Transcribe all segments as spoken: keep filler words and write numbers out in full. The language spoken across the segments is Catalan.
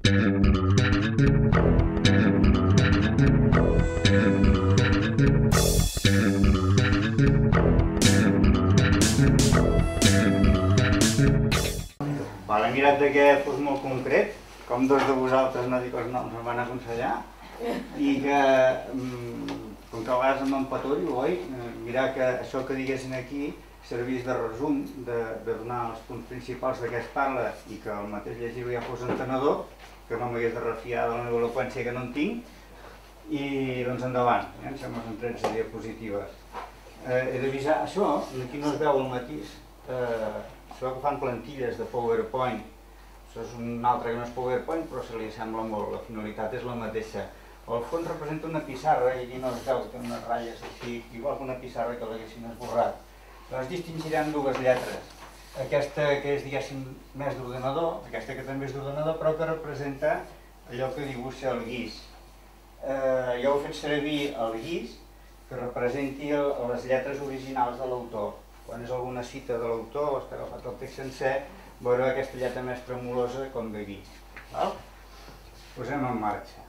He mirat que fos molt concret, com dos de vosaltres no dic els noms, em van aconsellar, i que, com que a vegades em empatollo, oi? Mirar que això que diguessin aquí servís de resum, de donar els punts principals de què es parla i que el mateix llegir-ho ja fos entenedor, que no m'hagués de refiar de la meva eloqüència que no en tinc, i doncs endavant, em sembla que són tretze diapositives. He d'avisar, això, aquí no es veu el matís, sabeu que fan plantilles de PowerPoint, això és un altre que no és PowerPoint però se li sembla molt, la finalitat és la mateixa. Al fons representa una pissarra i aquí no es veu, té unes ratlles així, igual que una pissarra que l'haguessin esborrat. Doncs distingirem dues lletres, aquesta que és diguéssim més d'ordenador, aquesta que també és d'ordenador però que representa allò que dibuixa el guix. Jo he fet servir el guix que representi les lletres originals de l'autor. Quan és alguna cita de l'autor, està agafat el text sencer, veureu aquesta lletra més tremolosa com de guix. Posem en marxa.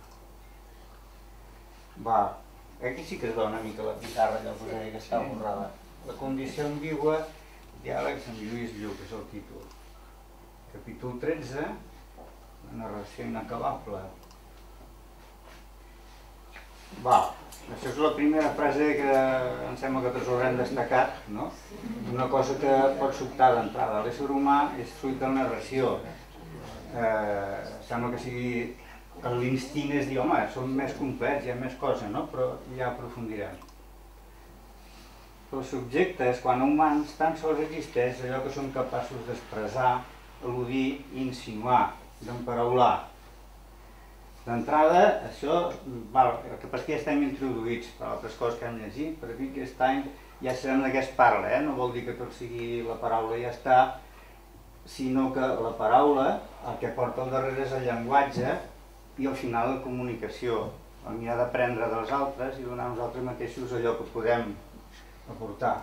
Aquí sí que es veu una mica la pissarra, allò que us deia que està borrada. La condició ambigua, diàlegs amb Lluís Lluc, és el títol. Capítol tretze, la narració inacabable. Això és la primera frase que em sembla que tots haurem destacat, una cosa que pot sobtar d'entrada. L'ésser humà és fruit de la narració. Sembla que sigui l'instint és dir, home, som més complets, hi ha més coses, però ja aprofundirem. Els subjectes, quan humans, tan sols existeix allò que som capaços d'expressar, al·ludir, insinuar, d'emparaular. D'entrada, això, el que passa que ja estem introduïts per altres coses que hem llegit, per aquí aquest any ja sabem de què es parla, no vol dir que tot sigui la paraula i ja està, sinó que la paraula el que porta al darrere és el llenguatge i al final la comunicació, el mirar d'aprendre dels altres i donar a nosaltres mateixos allò que podem aportar.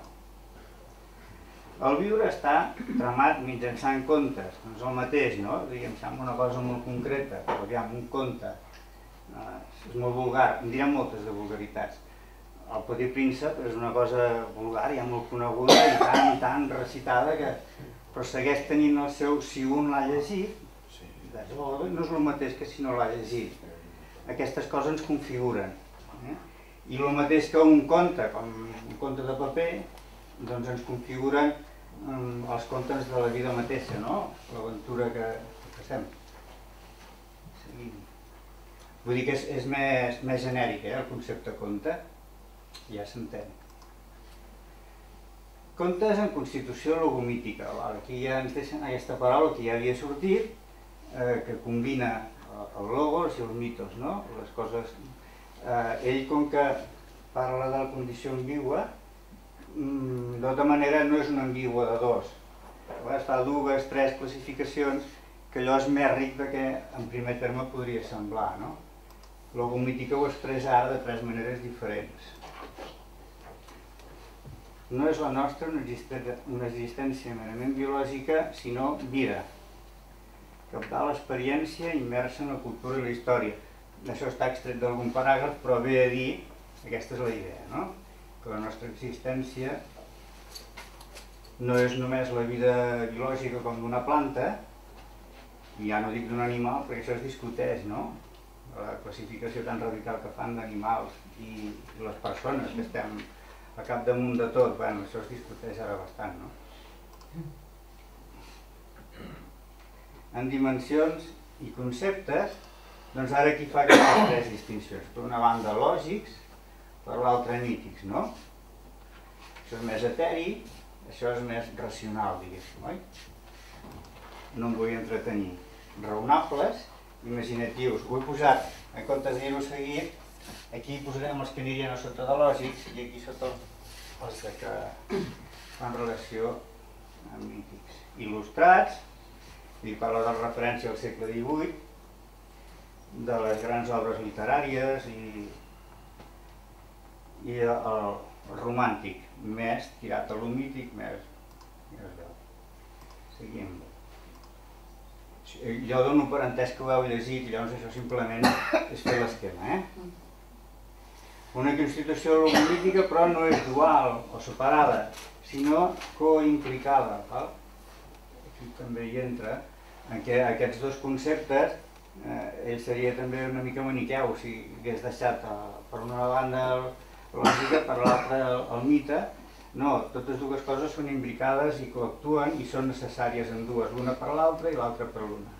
El viure està tramat mitjançant contes, no és el mateix, no? Em sembla una cosa molt concreta, però aviam, un conte és molt vulgar, en direm moltes de vulgaritats. El Petit Príncep és una cosa vulgar, ja molt coneguda i tan i tan recitada que però segueix tenint el seu, si un l'ha llegit, no és el mateix que si no l'ha llegit. Aquestes coses ens configuren. I el mateix que un conte, com un conte de paper, doncs ens configuren els contes de la vida mateixa, l'aventura que fem. Vull dir que és més genèric el concepte conte, ja s'entén. Contes en constitució logomítica. Aquí ja ens deixen aquesta paraula que ja havia sortit, que combina el logos i els mitos, les coses. Ell, com que parla de la condició ambigua, de tota manera no és una ambigua de dos. Es fa dues, tres classificacions, que allò és més ric del que en primer terme podria semblar. Logomítica ho expressa ara de tres maneres diferents. No és la nostra una existència merament biològica, sinó vida. Captar l'experiència immersa en la cultura i la història. Això està extret d'algun paràgraf, però ve a dir, aquesta és la idea, no? Que la nostra existència no és només la vida biològica com d'una planta, i ja no dic d'un animal, perquè això es discuteix, no? La classificació tan radical que fan d'animals i les persones que estem a capdamunt de tot, bueno, això es discuteix ara bastant, no? En dimensions i conceptes, doncs ara aquí fa aquestes tres distincions. Per una banda lògics, per l'altra mítics, no? Això és més eteri, això és més racional, diguéssim, oi? No em vull entretenir. Raonables, imaginatius. Ho he posat, en comptes de dir-ho seguit, aquí posarem els que anirien a sota de lògics i aquí sota els que fan relació amb mítics. Il·lustrats, i parla de referència al segle divuit, de les grans obres literàries i el romàntic, més tirat a lo mític, més... Seguim. Jo dono per entès que ho heu llegit i llavors això simplement és fer l'esquema, eh? Una constitució logolítica però no és dual o separada, sinó coimplicada. Aquí també hi entra en què aquests dos conceptes, ell seria també una mica maniqueu, si hagués deixat per una banda la lògica, per l'altra el mite. No, totes dues coses són imbricades i coactuen i són necessàries en dues, l'una per l'altra i l'altra per l'una.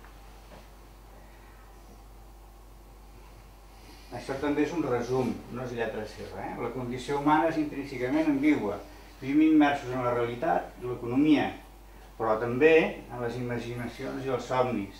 Això també és un resum, no és lletra seva. La condició humana és intrínsecament ambigua. Vivim immersos en la realitat i l'economia, però també en les imaginacions i els somnis.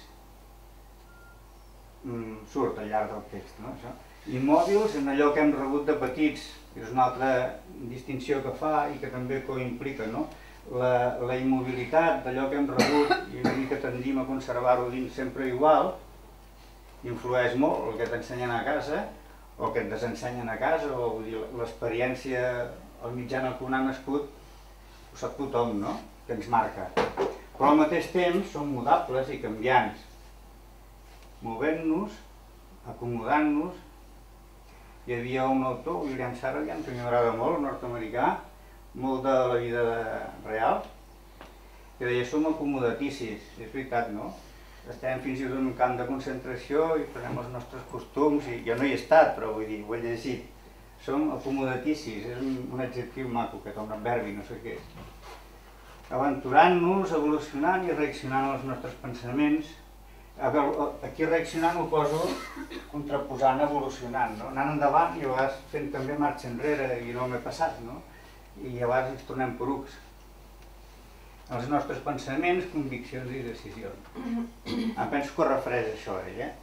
Surt al llarg del text, no? Immòbils en allò que hem rebut de petits, és una altra distinció que fa i que també coimplica, no? La immobilitat d'allò que hem rebut i una mica tendim a conservar-ho dins sempre igual, influeix molt el que t'ensenyen a casa o el que et desensenyen a casa, o l'experiència, el mitjà en el que un ha nascut, ho sap tothom, no? Que ens marca. Però al mateix temps són mudables i canviants, movent-nos, acomodant-nos. Hi havia un autor, William Saroyan, que m'agrada molt, nord-americà, molt de la vida real, que deia: som acomodaticis. És veritat, no? Estem fins i tot en un camp de concentració i prenem els nostres costums, i jo no hi he estat, però vull dir, ho he llegit. Som acomodaticis, és un adjectiu maco, que és un adverbi, no sé què és. Aventurant-nos, evolucionant i reaccionant als nostres pensaments. Aquí reaccionant ho poso contraposant, evolucionant, no? Anant endavant i a vegades fent també marxa enrere, i no m'he passat, no? I a vegades ens tornem porucs. Els nostres pensaments, conviccions i decisions. Em penso que ho refereix això, ell, eh?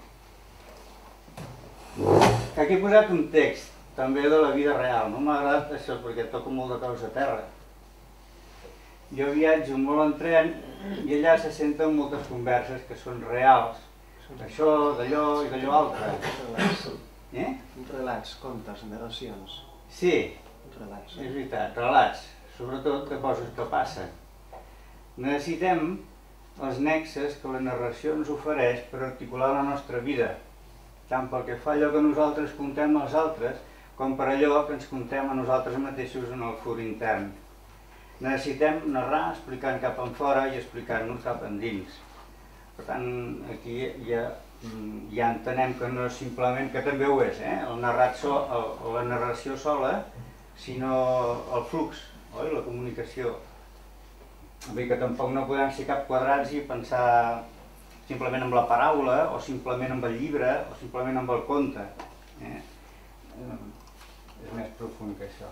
Aquí he posat un text, també de la vida real. No m'ha agradat això perquè toco molt de peus a terra. Jo viatjo molt en tren i allà se senten moltes converses que són reals. D'això, d'allò i d'allò altre. Relats, contes, narracions. Sí, és veritat, relats, sobretot de coses que passen. Necessitem els nexes que la narració ens ofereix per articular la nostra vida, tant pel que fa allò que nosaltres contem als altres, com per allò que ens contem a nosaltres mateixos en el fur intern. Necessitem narrar explicant cap enfora i explicant-nos cap endins. Per tant, aquí ja entenem que no és simplement, que també ho és, la narració sola, sinó el flux, la comunicació. Vull dir que tampoc no podem ser cap quadrats i pensar simplement amb la paraula, o simplement amb el llibre, o simplement amb el conte. És més profund que això.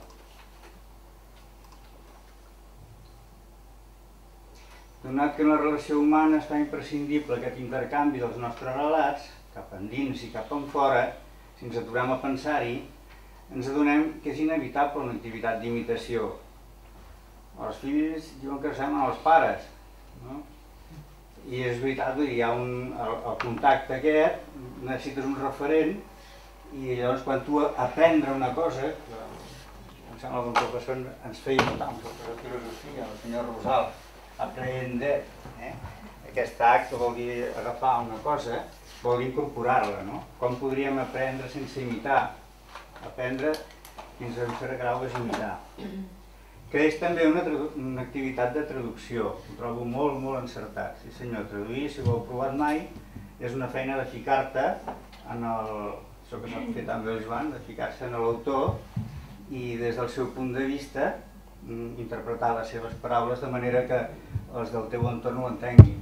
Donat que en la relació humana es fa imprescindible aquest intercanvi dels nostres relats, cap endins i cap enfora, si ens aturem a pensar-hi, ens adonem que és inevitable una activitat d'imitació. Els fills diuen que semblen els pares, no? I és veritat, hi ha el contacte aquest, necessites un referent, i llavors quan tu aprendre una cosa, em sembla que un professor ens feia notar, un professor de filosofia, el senyor Rosal, aprender, aquest acte vol dir agafar una cosa, vol dir incorporar-la, no? Com podríem aprendre sense imitar? Aprendre fins a un cert grau és imitar. Creix també una activitat de traducció, ho trobo molt, molt encertat. Sí senyor, traduir, si ho heu provat mai, és una feina de ficar-te en el... això que s'ha fet també el Joan, de ficar-se en l'autor i des del seu punt de vista interpretar les seves paraules de manera que els del teu entorn ho entenguin.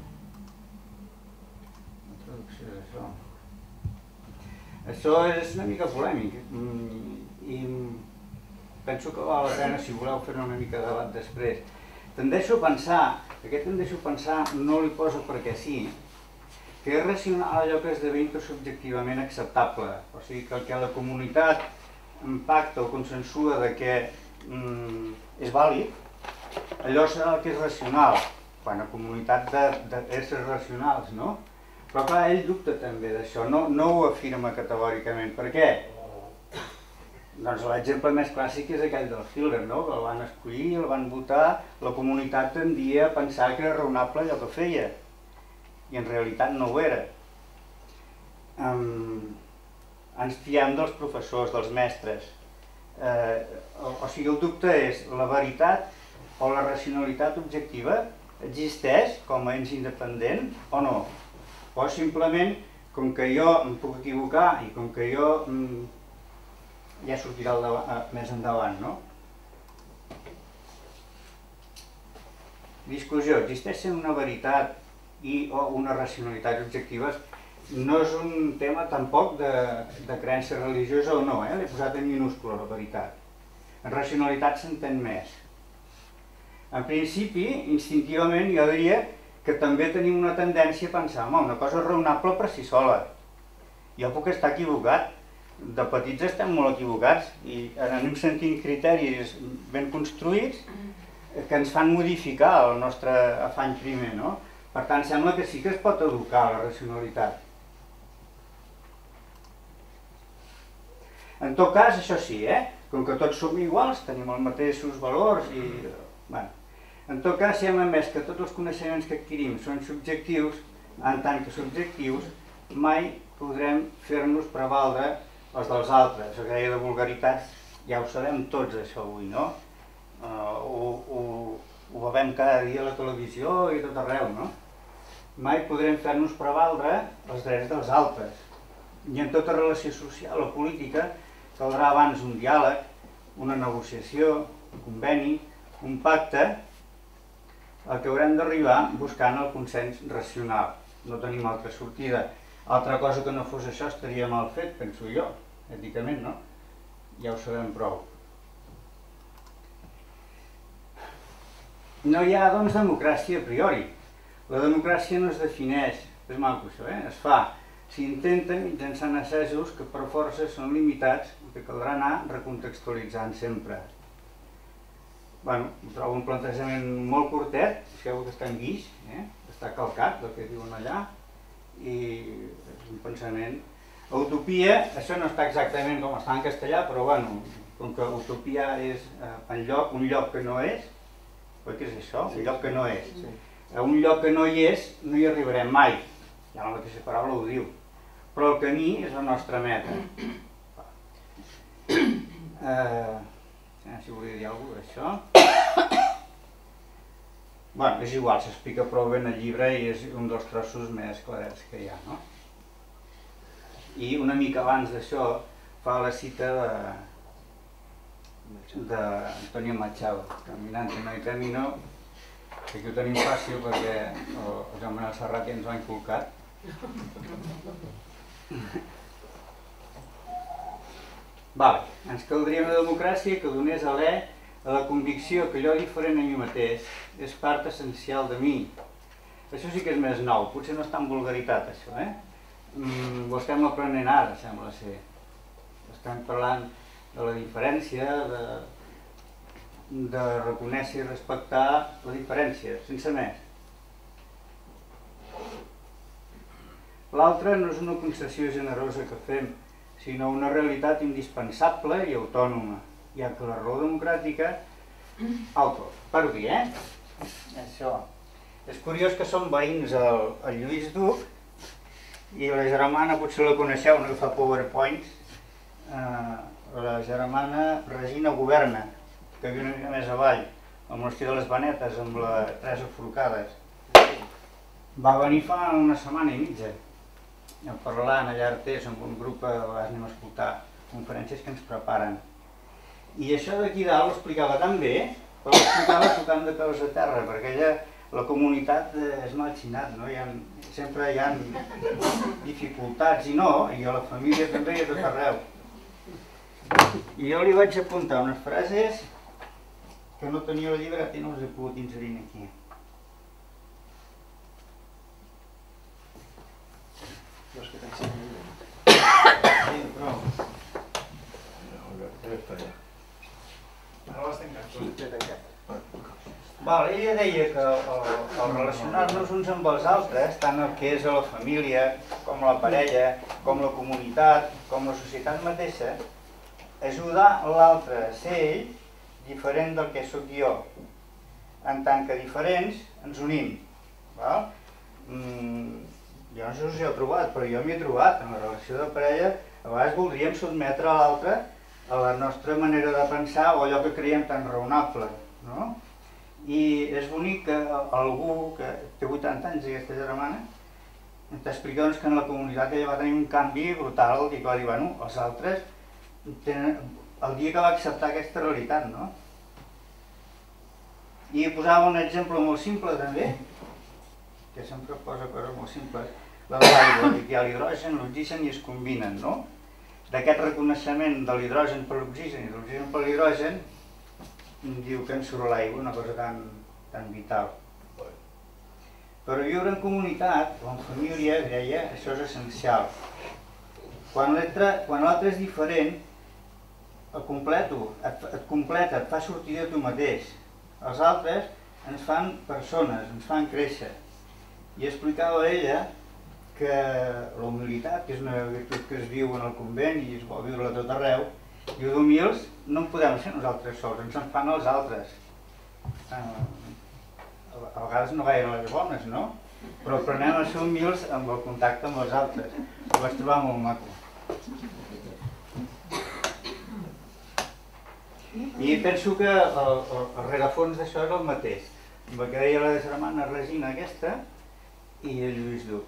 La traducció és això. Això és una mica polèmic i penso que val la pena, si voleu, fer una mica de debat després. Tendeixo a pensar, aquest tendeixo a pensar, no li poso perquè sí, que és racional allò que esdevé intersubjectivament acceptable. O sigui, que el que la comunitat pacta o consensua de que és vàlid, allò serà el que és racional, quan a comunitat d'éssers racionals, no? Però clar, ell dubta també d'això, no ho afirma categòricament. Per què? Doncs l'exemple més clàssic és aquell del Hitler, no? El van escollir, el van votar, la comunitat tendia a pensar que era raonable allò que feia. i en realitat no ho era. Um, ens fiem dels professors, dels mestres. Eh, o, o sigui, el dubte és la veritat o la racionalitat objectiva existeix com a ens independent o no? O simplement, com que jo em puc equivocar i com que jo mm, ja sortirà el davant, més endavant, no? Discussió, existeixen una veritat i o una racionalitat objectives? No és un tema tampoc de, de creença religiosa o no, eh? L'he posat en minúscula, la veritat. En racionalitat s'entén més. En principi, instintivament, jo diria que també tenim una tendència a pensar, home, una cosa raonable per si sola. Jo puc estar equivocat, de petits estem molt equivocats i anem sentint criteris ben construïts que ens fan modificar el nostre afany primer, no? Per tant, sembla que sí que es pot educar la racionalitat. En tot cas, això sí, eh? Com que tots som iguals, tenim els mateixos valors i... Bueno, en tot cas, si hem emès que tots els coneixements que adquirim són subjectius, en tant que subjectius, mai podrem fer-nos prevaldre els dels altres. Això que deia de vulgaritats, ja ho sabem tots, això avui, no? Uh, ho, ho, ho veiem cada dia a la televisió i tot arreu, no? Mai podrem fer-nos prevaldre els drets dels altres. I en tota relació social o política caldrà abans un diàleg, una negociació, un conveni, un pacte, al que haurem d'arribar buscant el consens racional. No tenim altra sortida. Altra cosa que no fos això estaria mal fet, penso jo, èticament, no? Ja ho sabem prou. No hi ha, doncs, democràcia a priori. La democràcia no es defineix, és maco això, eh? Es fa, s'intenta mitjançant assajos que per força són limitats i que caldrà anar recontextualitzant sempre. Bueno, trobo un plantejament molt curtet, sabeu que està en guix, eh? Està calcat del que diuen allà, i és un pensament... Utopia, això no està exactament com està en castellà, però bueno, com que utopia és en lloc, un lloc que no és, oi que és això? Un lloc que no és. A un lloc que no hi és, no hi arribarem mai. Ja la mateixa paraula ho diu. Però el camí és la nostra meta. Eh, si volia dir alguna cosa d'això. Bé, és igual, s'explica prou ben el llibre i és un dels trossos més clarets que hi ha, no? I una mica abans d'això fa la cita de d'Antonio Machado, Caminante no hay camino, que aquí ho tenim fàcil perquè el Joan Manuel Serrat ja ens ho ha inculcat. Vale, ens caldria una democràcia que donés alè a la convicció que allò diferent a mi mateix és part essencial de mi. Això sí que és més nou, potser no és tan vulgaritat això, eh? Mm, ho estem aprenent ara, sembla ser. Estem parlant de la diferència, de, de reconèixer i respectar la diferència, sense més. L'altre no és una concessió generosa que fem, sinó una realitat indispensable i autònoma, ja que la raó democràtica... Auto, paro aquí, eh? Això. És curiós que són veïns el, el Lluís Duc i la germana, potser la coneixeu, no que fa PowerPoints, eh, la germana Regina Governa, que viu una mica més avall, al monestir de les Benetes, amb la Teresa Forcades. Va venir fa una setmana i mitja, a parlar en allà Artés, amb un grup, a vegades anem a escoltar conferències que ens preparen. I això d'aquí dalt ho explicava tan bé, però ho explicava tocant de peus a terra, perquè ella, la comunitat és malxinat, no? Hi ha, sempre hi ha dificultats i no, i a la família també i a tot arreu. I jo li vaig apuntar unes frases que no tenia el llibre i no les he pogut inserir aquí. No és que t'ensenyi el llibre. Sí, però... Ara l'has tancat. Sí, l'he tancat. Val, ella deia que el, el relacionar-nos uns amb els altres, tant el que és a la família, com la parella, com la comunitat, com la societat mateixa, ajudar l'altre a ser ell diferent del que sóc jo. En tant que diferents ens unim. Val? jo no sé si heu trobat, però jo m'hi he trobat. En la relació de parella, a vegades voldríem sotmetre a l'altre a la nostra manera de pensar o allò que creiem tan raonable, no? I és bonic que algú que té vuitanta anys, aquesta germana, t'explica que en la comunitat ella va tenir un canvi brutal i que va dir, bueno, els altres tenen el dia que va acceptar aquesta realitat, no? I posava un exemple molt simple també, que sempre posa coses molt simples, la de l'aigua, que hi ha l'hidrogen, l'oxigen i es combinen, no? D'aquest reconeixement de l'hidrogen per l'oxigen i de l'oxigen per l'hidrogen, diu que en surt l'aigua, una cosa tan, tan vital. Però viure en comunitat o en família, deia, això és essencial. Quan l'altre és diferent, el completo, et, et completa, et fa sortir de tu mateix. Els altres ens fan persones, ens fan créixer. I explicava ella que la humilitat, que és una virtut que es viu en el convent i es vol viure a tot arreu, i d'humils no en podem ser nosaltres sols, ens en fan els altres. A vegades no gaire les bones, no? Però aprenem a ser humils amb el contacte amb els altres. Ho vaig trobar molt maco. I penso que el, el, el rerefons d'això és el mateix. El que deia la germana Regina aquesta i el Lluís Duc.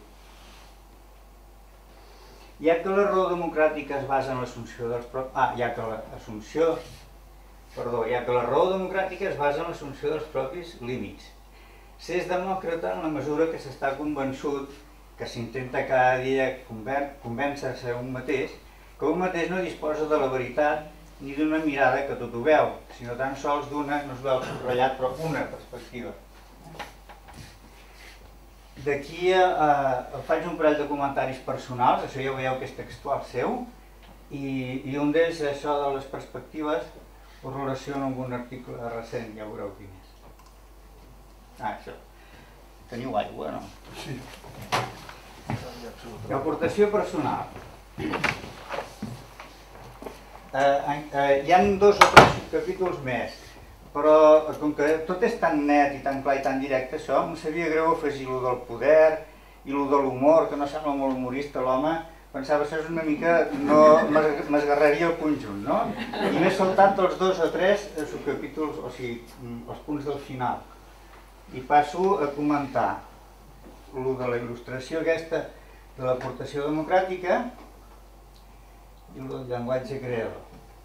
Ja que la raó democràtica es basa en l'assumpció dels propis... Ah, ja que l'assumpció... Perdó, ja que la raó democràtica es basa en l'assumpció dels propis límits. S'és demòcrata en la mesura que s'està convençut, que s'intenta cada dia convèncer-se un mateix, que un mateix no disposa de la veritat ni d'una mirada que tot ho veu, sinó tan sols d'una, no es veu subratllat, però una perspectiva. D'aquí faig un parell de comentaris personals, això ja veieu que és textual seu, i un d'ells, això de les perspectives, ho relaciono amb un article recent, ja veureu quin és. Ah, això. Teniu aigua, no? Sí. L'aportació personal. Hi ha dos o tres subcapítols més, però com que tot és tan net i tan clar i tan directe, això em sabia greu afegir lo del poder i lo de l'humor, que no sembla molt humorista l'home, pensava que això és una mica, no m'esgarraria el conjunt, no? I m'he saltat els dos o tres subcapítols, o sigui, els punts del final. I passo a comentar lo de la il·lustració aquesta de l'aportació democràtica i el llenguatge creador.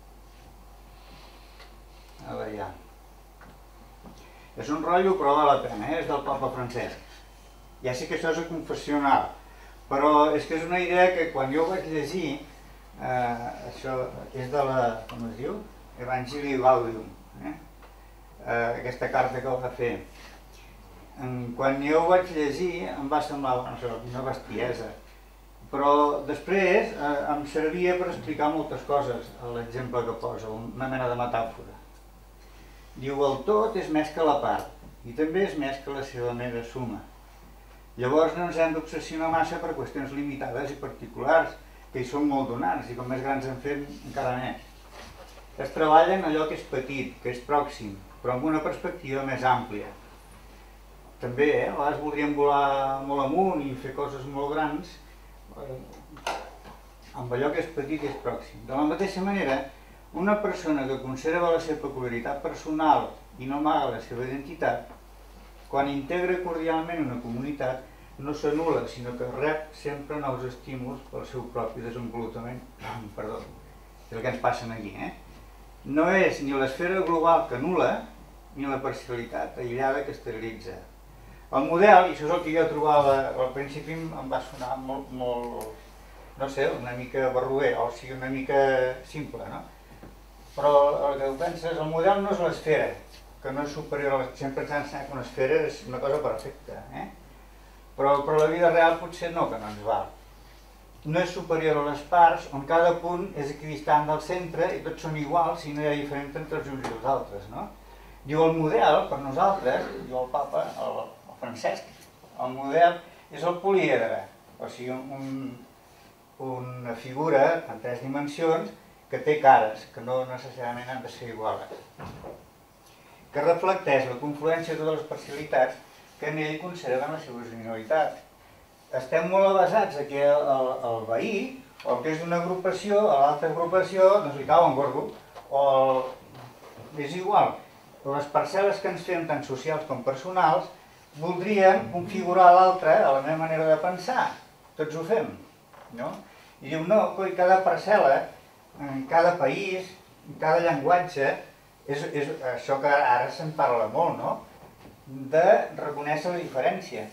A veure, ja. És un rotllo, però val la pena, és del Papa Francesc. Ja sé que això és confessional, però és que és una idea que quan jo ho vaig llegir, això és de la, com es diu? Evangelii Gaudium, aquesta carta que va fer. Quan jo ho vaig llegir em va semblar una bestiesa, però després em servia per explicar moltes coses, l'exemple que posa, una mena de metàfora. Diu, el tot és més que la part, i també és més que la seva mera suma. Llavors no ens hem d'obsessionar massa per qüestions limitades i particulars, que hi són molt donants, i com més grans en fem, encara més. Es treballa en allò que és petit, que és pròxim, però amb una perspectiva més àmplia. També, eh, a vegades voldríem volar molt amunt i fer coses molt grans, amb allò que és petit i és pròxim. De la mateixa manera, una persona que conserva la seva peculiaritat personal i no amaga la seva identitat, quan integra cordialment una comunitat, no s'anul·la, sinó que rep sempre nous estímuls pel seu propi desenvolupament. Perdó, és el que ens passen aquí, eh? No és ni l'esfera global que anul·la, ni la parcialitat aïllada que esterilitza. El model, i això és el que jo trobava al principi, em va sonar molt, molt, no sé, una mica barroer, o sigui, una mica simple, no? Però el que ho penses, el model no és l'esfera, que no és superior a l'esfera, sempre ens han ensenyat que una esfera és una cosa perfecta, eh? Però la vida real potser no, que no ens val. No és superior a les parts, on cada punt és equidistant del centre i tots són iguals i no hi ha diferència entre els uns i els altres, no? Diu, el model, per nosaltres, diu el papa, el Francesc, el model és el políedre, o sigui, una figura en tres dimensions que té cares, que no necessàriament han de ser iguals, que reflecteix la confluència de totes les parcialitats que en ell conserven la seva originalitat. Estem molt avasats a que el, el, el veí, o el que és d'una agrupació, a l'altra agrupació, doncs li cau en gordo. O el... és igual. Les parcel·les que ens fem, tant socials com personals, voldrien configurar l'altre a la meva manera de pensar. Tots ho fem, no? I diu, no, coi, cada parcel·la, en cada país, en cada llenguatge, és, és això que ara se'n parla molt, no? De reconèixer la diferència.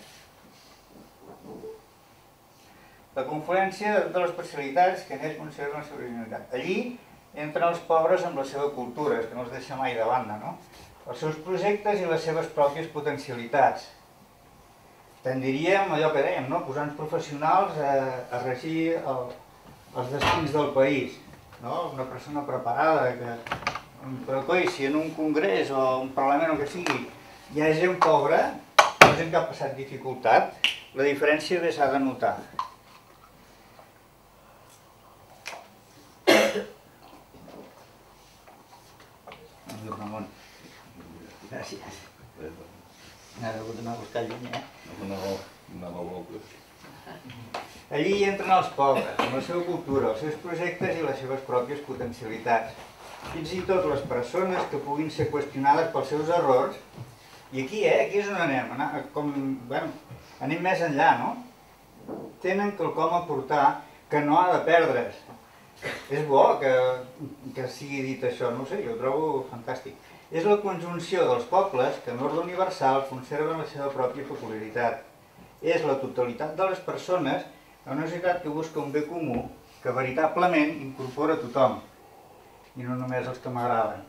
La confluència de les especialitats que en ells conserven la seva originalitat. Allí entren els pobres amb la seva cultura, que no els deixa mai de banda, no? Els seus projectes i les seves pròpies potencialitats. Tendiríem allò que dèiem, no? Posar uns professionals a, a regir el, els destins del país, no? Una persona preparada que... Però coi, si en un congrés o un parlament o que sigui hi ha gent pobra, gent que ha passat dificultat, la diferència bé s'ha de notar. Ramon. Gràcies. Ara he hagut d'anar a buscar lluny, eh? No, no, no. Allí hi entren els pobres, amb la seva cultura, els seus projectes i les seves pròpies potencialitats. Fins i tot les persones que puguin ser qüestionades pels seus errors. I aquí, eh? Aquí és on anem. Com, bueno, anem més enllà, no? Tenen quelcom a portar que no ha de perdre's. És bo que, que sigui dit això, no ho sé, jo ho trobo fantàstic. És la conjunció dels pobles que en ordre universal conserven la seva pròpia peculiaritat. És la totalitat de les persones en una societat que busca un bé comú que veritablement incorpora a tothom, i no només els que m'agraden.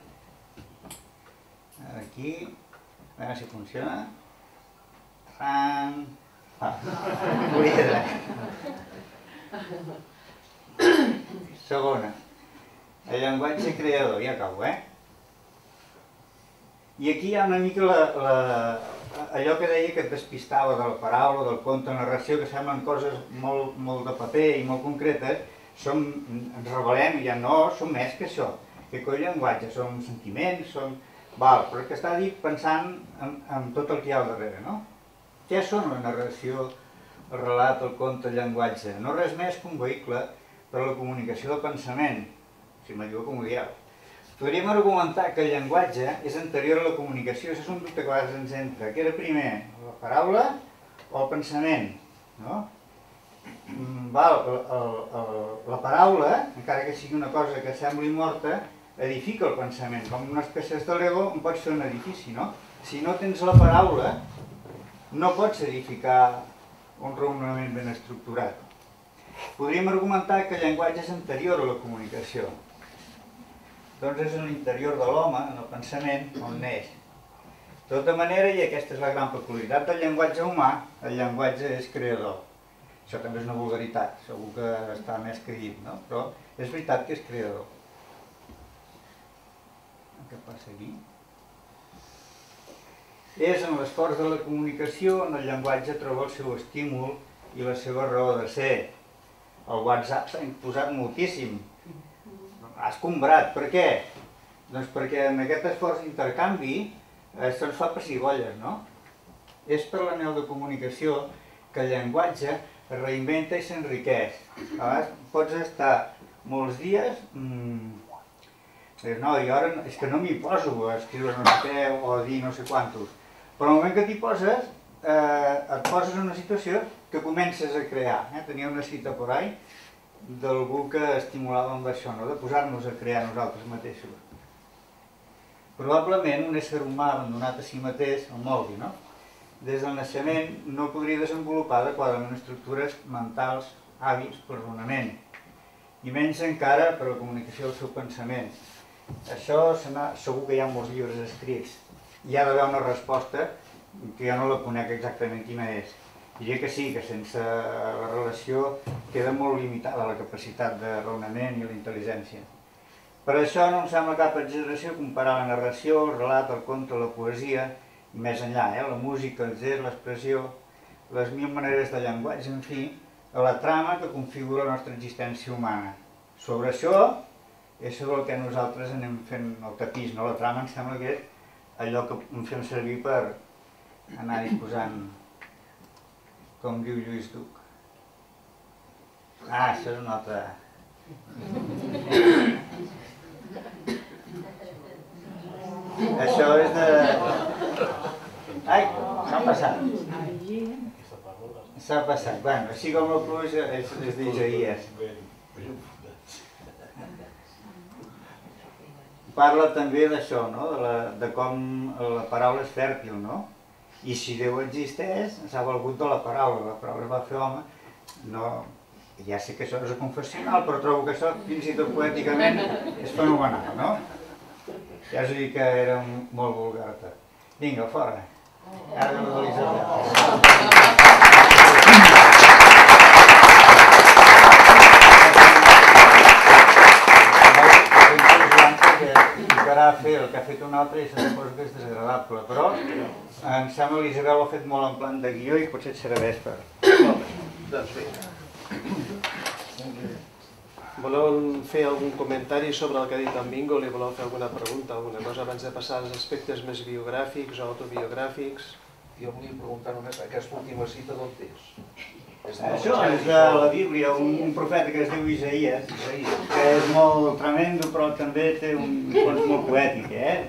Aquí, a veure si funciona. Tran... Ah, poliedre. Segona, el llenguatge creador, ja acabo, eh? I aquí hi ha una mica la, la, allò que deia que et despistava de la paraula, del conte, narració, que semblen coses molt, molt de paper i molt concretes, som, ens rebel·lem i ja no, som més que això. Que coi llenguatge, som sentiments, som... Val, però que està dit pensant en, en tot el que hi ha al darrere, no? Què són la narració, el relat, el conte, el llenguatge? No res més que un vehicle per a la comunicació del pensament, si me diu com ho dieu. Podríem argumentar que el llenguatge és anterior a la comunicació, això és un dubte que a vegades ens entra. Què era primer, la paraula o el pensament? No? Val, el, el, el, la paraula, encara que sigui una cosa que sembli morta, edifica el pensament. Com unes peces de Lego en pots fer un edifici, no? Si no tens la paraula, no pots edificar un raonament ben estructurat. Podríem argumentar que el llenguatge és anterior a la comunicació. Doncs és en l'interior de l'home, en el pensament, on neix. De tota manera, i aquesta és la gran peculiaritat del llenguatge humà, el llenguatge és creador. Això també és una vulgaritat, segur que està més que dit, no? Però és veritat que és creador. Què passa aquí? És en l'esforç de la comunicació on el llenguatge troba el seu estímul i la seva raó de ser. El WhatsApp s'ha imposat moltíssim. Ha escombrat. Per què? Doncs perquè en aquest esforç d'intercanvi se'ns fa pessigolles, no? És per l'anhel de comunicació que el llenguatge es reinventa i s'enriqueix. A vegades pots estar molts dies... Mmm, no, i ara és que no m'hi poso a escriure no sé què o a dir no sé quantos. Però al moment que t'hi poses, eh, et poses en una situació que comences a crear. Eh? Tenia una cita por ahí d'algú que estimulava amb això, no? De posar-nos a crear nosaltres mateixos. Probablement un ésser humà abandonat a si mateix, el moldi, no? Des del naixement no podria desenvolupar adequadament estructures mentals, hàbits per raonament, i menys encara per a la comunicació del seu pensament. Això segur que hi ha molts llibres escrits. Hi ha d'haver una resposta que jo no la conec exactament quina és. Diria que sí, que sense la relació queda molt limitada la capacitat de raonament i la intel·ligència. Per això no em sembla cap exageració comparar la narració, el relat, el conte, la poesia, i més enllà, eh? La música, el gest, l'expressió, les mil maneres de llenguatge, en fi, a la trama que configura la nostra existència humana. Sobre això és sobre el que nosaltres anem fent el tapís, no? La trama em sembla que és allò que em fem servir per anar-hi posant, com diu Lluís Duc. Ah, això és una altra... Això és de... Ai, s'ha passat. S'ha passat. Bueno, així com el pluja és d'Isaïes. Parla també d'això, no? De com la paraula és fèrtil, no? I si Déu existeix, s'ha valgut de la paraula. La paraula es va fer home. No... Ja sé que això és confessional, però trobo que això, fins i tot poèticament, és fenomenal, no? Ja us dic que era molt vulgar tot. Vinga, fora. Ara ve la d'Elisabet. Ficarà a fer el que ha fet un altre i se suposa que és desagradable, però em sembla que l'Isabel ho ha fet molt en plan de guió i potser et serveix per... Doncs bé. Voleu fer algun comentari sobre el que ha dit en Bingo? Li voleu fer alguna pregunta, alguna cosa abans de passar als aspectes més biogràfics o autobiogràfics? Jo volia preguntar només aquesta última cita d'on és? Això és de la Bíblia, un profeta que es diu Isaïes, que és molt tremendo però també té un fons molt poètic, eh?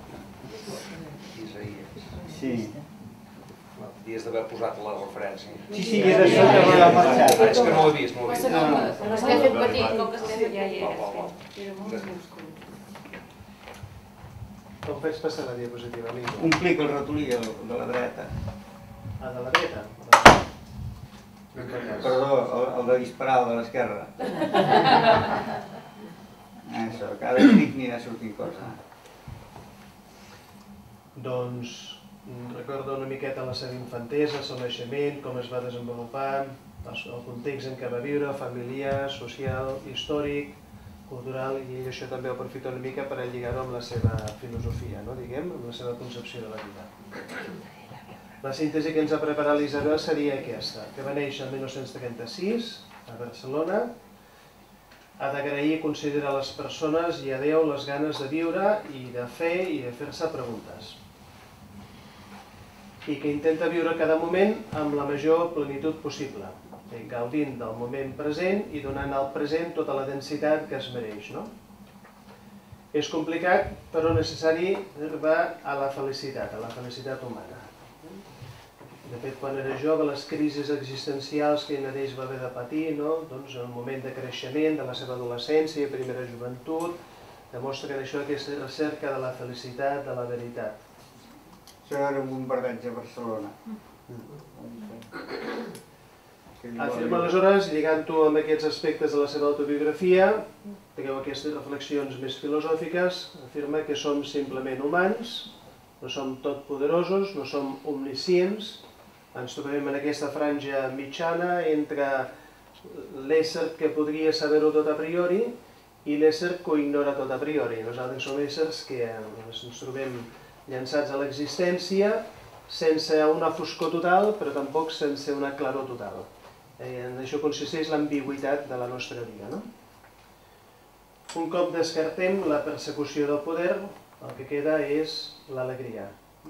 Isaïes. Sí. Havies d'haver posat la referència. Sí, sí, és això que va marxar. És que no ho he vist, no ho he vist. No s'ha fet petit, com que ja hi era. Com faig passar la diapositiva, Bingo? Un clic al ratolí de la dreta. Ah, de la dreta? Perdó, el de disparar, el de l'esquerra. Això, cada clic anirà sortint cosa. Doncs recordo una miqueta la seva infantesa, el seu naixement, com es va desenvolupar, el context en què va viure, familiar, social, històric, cultural, i ell això també ho aprofita una mica per lligar-ho amb la seva filosofia, no, diguem, amb la seva concepció de la vida. La síntesi que ens ha preparat l'Isabel seria aquesta, que va néixer el mil nou-cents trenta-sis a Barcelona, ha d'agrair i considerar les persones i a Déu les ganes de viure i de fer i de fer-se preguntes. I que intenta viure cada moment amb la major plenitud possible, gaudint del moment present i donant al present tota la densitat que es mereix, no? És complicat, però necessari arribar a la felicitat, a la felicitat humana. De fet, quan era jove, les crisis existencials que ell mateix va haver de patir, no? Doncs en el moment de creixement, de la seva adolescència i primera joventut, demostra que això aquesta recerca de la felicitat, de la veritat. Això era un bombardeig a Barcelona. Afirma aleshores, lligant-ho amb aquests aspectes de la seva autobiografia, treu aquestes reflexions més filosòfiques, afirma que som simplement humans, no som totpoderosos, no som omniscients, ens trobem en aquesta franja mitjana entre l'ésser que podria saber-ho tot a priori i l'ésser que ho ignora tot a priori. Nosaltres som éssers que ens trobem llançats a l'existència sense una foscor total, però tampoc sense una claror total. En això consisteix l'ambigüitat de la nostra vida, no? Un cop descartem la persecució del poder, el que queda és l'alegria.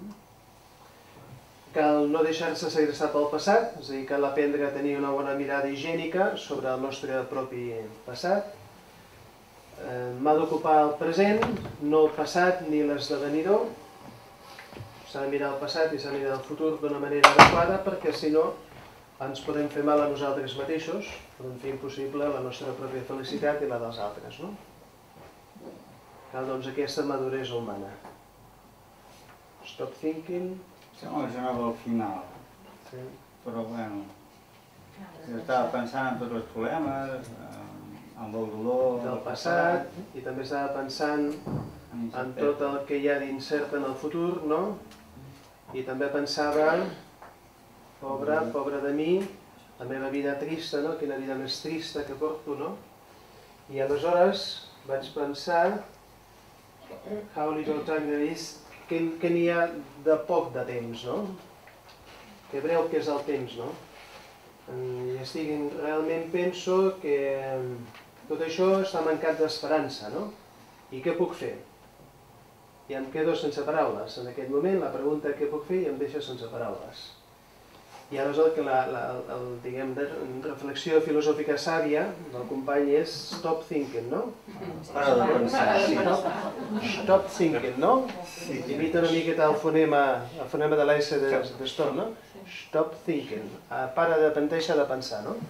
Cal no deixar-se segrestar pel passat, és a dir, cal aprendre a tenir una bona mirada higiènica sobre el nostre propi passat. M'ha d'ocupar el present, no el passat ni l'esdevenidor. S'ha de mirar el passat i s'ha de mirar el futur d'una manera adequada, perquè si no ens podem fer mal a nosaltres mateixos, podem fer impossible la nostra pròpia felicitat i la dels altres, no? Cal, doncs, aquesta maduresa humana. Stop thinking. Sembla que anava al final, però bueno, jo estava pensant en tots els problemes, en el dolor del passat, i també estava pensant en tot el que hi ha d'incert en el futur, no? I també pensava, pobre, pobre de mi, la meva vida trista, no? Quina vida més trista que porto, no? I aleshores vaig pensar, how little time there is, que n'hi ha de poc de temps, no? Que breu que és el temps, no? I estic, realment penso que tot això està mancat d'esperança, no? I què puc fer? i em quedo sense paraules. En aquest moment la pregunta que puc fer em deixa sense paraules. I aleshores que la, la el, diguem, de reflexió filosòfica sàvia del company és stop thinking, no? Para de pensar. Stop thinking, no? Imita una miqueta el fonema, el fonema de la S de, de stop, no? Stop thinking. Para de deixar de pensar, no?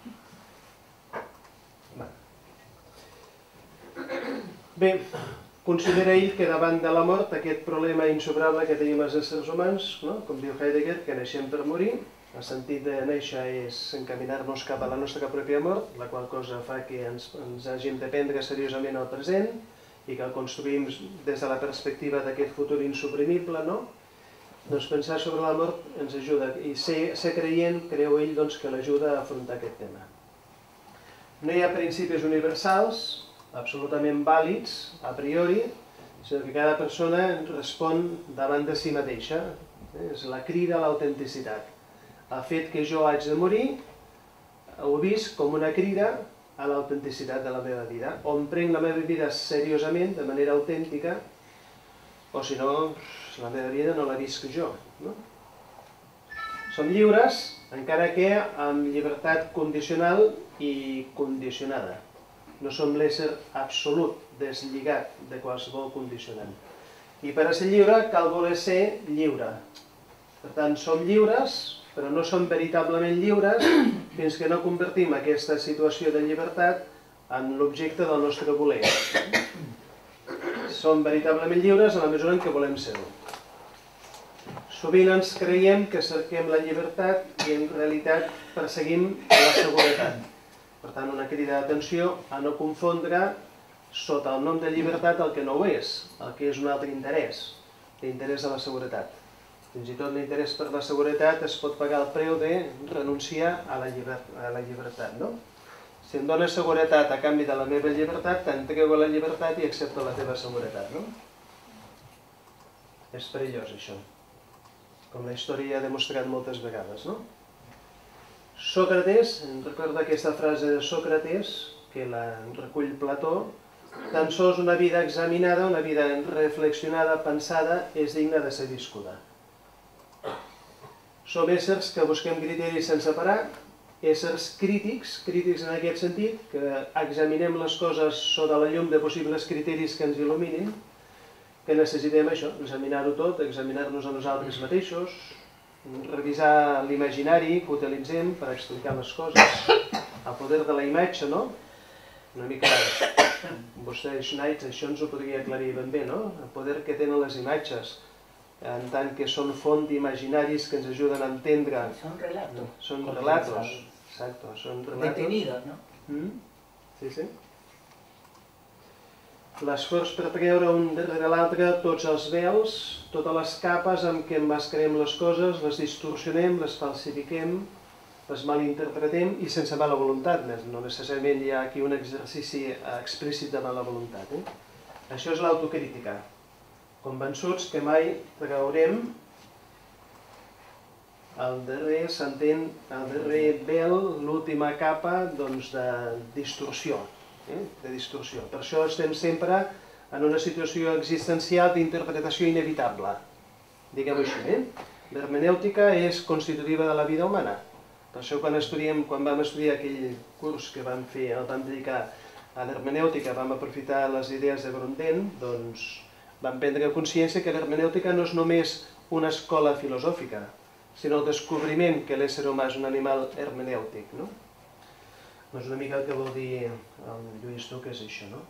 Bé, considera ell que davant de la mort aquest problema insuperable que tenim els éssers humans, no? Com diu Heidegger, que naixem per morir, el sentit de néixer és encaminar-nos cap a la nostra pròpia mort, la qual cosa fa que ens, ens hàgim de prendre seriosament el present i que el construïm des de la perspectiva d'aquest futur insuprimible, no? Doncs pensar sobre la mort ens ajuda, i ser, ser creient, creu ell, doncs, que l'ajuda a afrontar aquest tema. No hi ha principis universals, absolutament vàlids, a priori, sinó que cada persona respon davant de si mateixa. És la crida a l'autenticitat. El fet que jo haig de morir, ho he vist com una crida a l'autenticitat de la meva vida. O em prenc la meva vida seriosament, de manera autèntica, o si no, la meva vida no la visc jo. No? Som lliures, encara que amb llibertat condicional i condicionada. No som l'ésser absolut, deslligat de qualsevol condicionant. I per a ser lliure cal voler ser lliure. Per tant, som lliures, però no som veritablement lliures fins que no convertim aquesta situació de llibertat en l'objecte del nostre voler. Som veritablement lliures en la mesura en què volem ser-ho. Sovint ens creiem que cerquem la llibertat i en realitat perseguim la seguretat. Per tant, una crida d'atenció a no confondre sota el nom de llibertat el que no ho és, el que és un altre interès, l'interès de la seguretat. Fins i tot l'interès per la seguretat es pot pagar el preu de renunciar a la llibertat, no? Si em dones seguretat a canvi de la meva llibertat, t'entrego la llibertat i accepto la teva seguretat, no? És perillós, això. Com la història ha demostrat moltes vegades, no? Sòcrates, em recorda aquesta frase de Sòcrates, que la recull Plató, tan sols una vida examinada, una vida reflexionada, pensada, és digna de ser viscuda. Som éssers que busquem criteris sense parar, éssers crítics, crítics en aquest sentit, que examinem les coses sota la llum de possibles criteris que ens il·luminin, que necessitem això, examinar-ho tot, examinar-nos a nosaltres mateixos, revisar l'imaginari que utilitzem per explicar les coses, el poder de la imatge, no? Una mica, vostè, Schneitz, això ens ho podria aclarir ben bé, no? El poder que tenen les imatges, en tant que són font d'imaginaris que ens ajuden a entendre... Són relatos. Són relatos, exacto, són relatos. Detenidos, ¿no? Sí, sí. L'esforç per treure un darrere l'altre tots els vels, totes les capes amb què emmascarem les coses, les distorsionem, les falsifiquem, les malinterpretem i sense mala voluntat. No necessàriament hi ha aquí un exercici explícit de mala voluntat. Això és l'autocrítica. Convençuts que mai traurem el darrer, s'entén, el darrer vel, l'última capa de distorsió. de distorsió. Per això estem sempre en una situació existencial d'interpretació inevitable. Diguem-ho així. L'hermenèutica és constitutiva de la vida humana. Per això quan estudiem, quan vam estudiar aquell curs que vam fer, el vam dedicar a l'hermenèutica, vam aprofitar les idees de Grondin, doncs vam prendre consciència que l'hermenèutica no és només una escola filosòfica, sinó el descobriment que l'ésser humà és un animal hermenèutic, no? És una mica el que vol dir el Lluís Tu, que és això, no?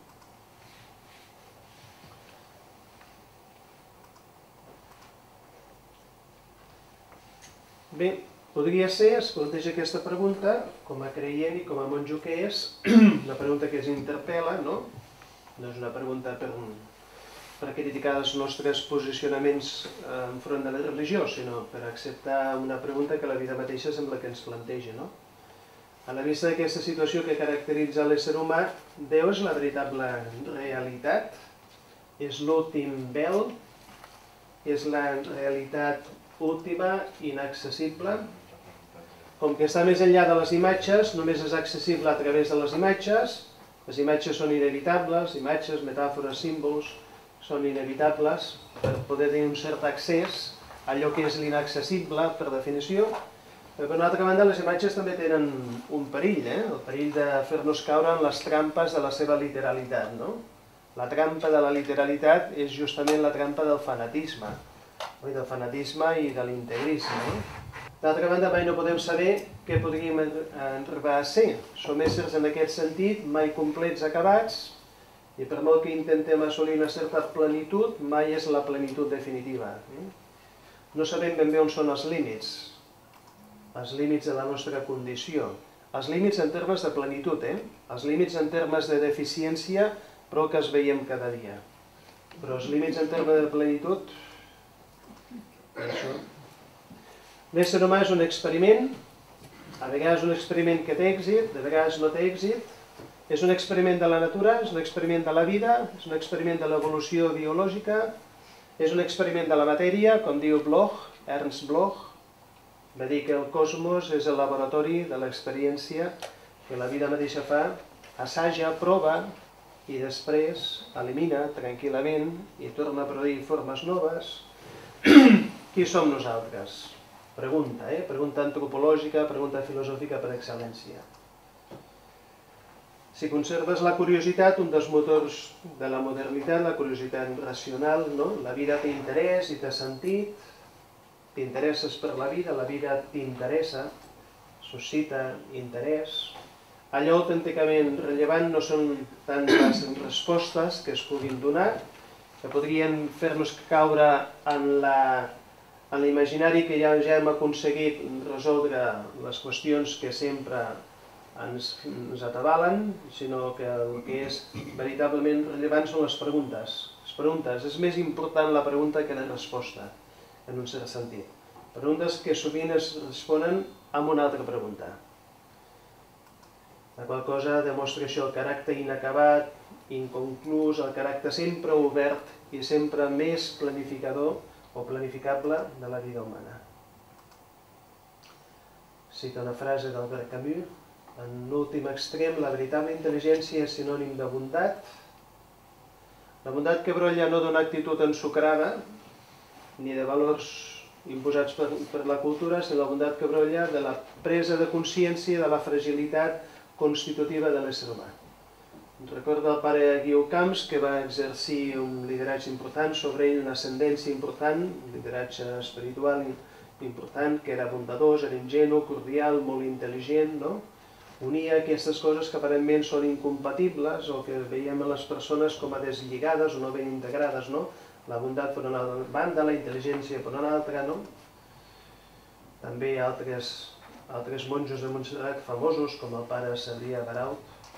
Bé, podria ser, es planteja aquesta pregunta, com a creient i com a monjo que és, una pregunta que es interpel·la, no? No és una pregunta per, per criticar els nostres posicionaments enfront de la religió, sinó per acceptar una pregunta que la vida mateixa sembla que ens planteja, no? A la vista d'aquesta situació que caracteritza l'ésser humà, Déu és la veritable realitat, és l'últim vel, és la realitat última, inaccessible. Com que està més enllà de les imatges, només és accessible a través de les imatges, les imatges són inevitables, imatges, metàfores, símbols, són inevitables per poder tenir un cert accés a allò que és l'inaccessible per definició. Però per una altra banda, les imatges també tenen un perill, eh? El perill de fer-nos caure en les trampes de la seva literalitat, no? La trampa de la literalitat és justament la trampa del fanatisme, del fanatisme i de l'integrisme. D'altra banda, mai no podem saber què podríem arribar a ser. Som éssers en aquest sentit, mai complets acabats, i per molt que intentem assolir una certa plenitud, mai és la plenitud definitiva. No sabem ben bé on són els límits, els límits de la nostra condició. Els límits en termes de plenitud, eh? Els límits en termes de deficiència, però que es veiem cada dia. Però els límits en termes de plenitud... L'ésser humà és un experiment, a vegades un experiment que té èxit, de vegades no té èxit, és un experiment de la natura, és un experiment de la vida, és un experiment de l'evolució biològica, és un experiment de la matèria, com diu Bloch, Ernst Bloch, va dir que el cosmos és el laboratori de l'experiència que la vida mateixa fa, assaja, prova, i després elimina tranquil·lament i torna a produir formes noves. Qui som nosaltres? Pregunta, eh? Pregunta antropològica, pregunta filosòfica per excel·lència. Si conserves la curiositat, un dels motors de la modernitat, la curiositat racional, no? La vida té interès i té sentit, t'interesses per la vida, la vida t'interessa, suscita interès. Allò autènticament rellevant no són tant les respostes que es puguin donar, que podrien fer-nos caure en l'imaginari que ja hem aconseguit resoldre les qüestions que sempre ens atabalen, sinó que el que és veritablement rellevant són les preguntes. Les preguntes, és més important la pregunta que la resposta, en un cert sentit. Preguntes que sovint es responen amb una altra pregunta. La qual cosa demostra això, el caràcter inacabat, inconclús, el caràcter sempre obert i sempre més planificador o planificable de la vida humana. Cita una frase d'Albert Camus: en l'últim extrem, la veritable intel·ligència és sinònim de bondat. La bondat que brolla no d'una actitud ensucrada, ni de valors imposats per la cultura, sinó la bondat que brolla de la presa de consciència de la fragilitat constitutiva de l'ésser humà. Recorda el pare Guiu Camps, que va exercir un lideratge important sobre ell, una ascendència important, un lideratge espiritual important, que era bondadós, era ingenu, cordial, molt intel·ligent, no? Unia aquestes coses que aparentment són incompatibles o que veiem a les persones com a deslligades o no ben integrades, no? La bondat per una banda, la intel·ligència per una altra, no? També altres altres monjos de Montserrat famosos, com el pare Cebrià Baraut.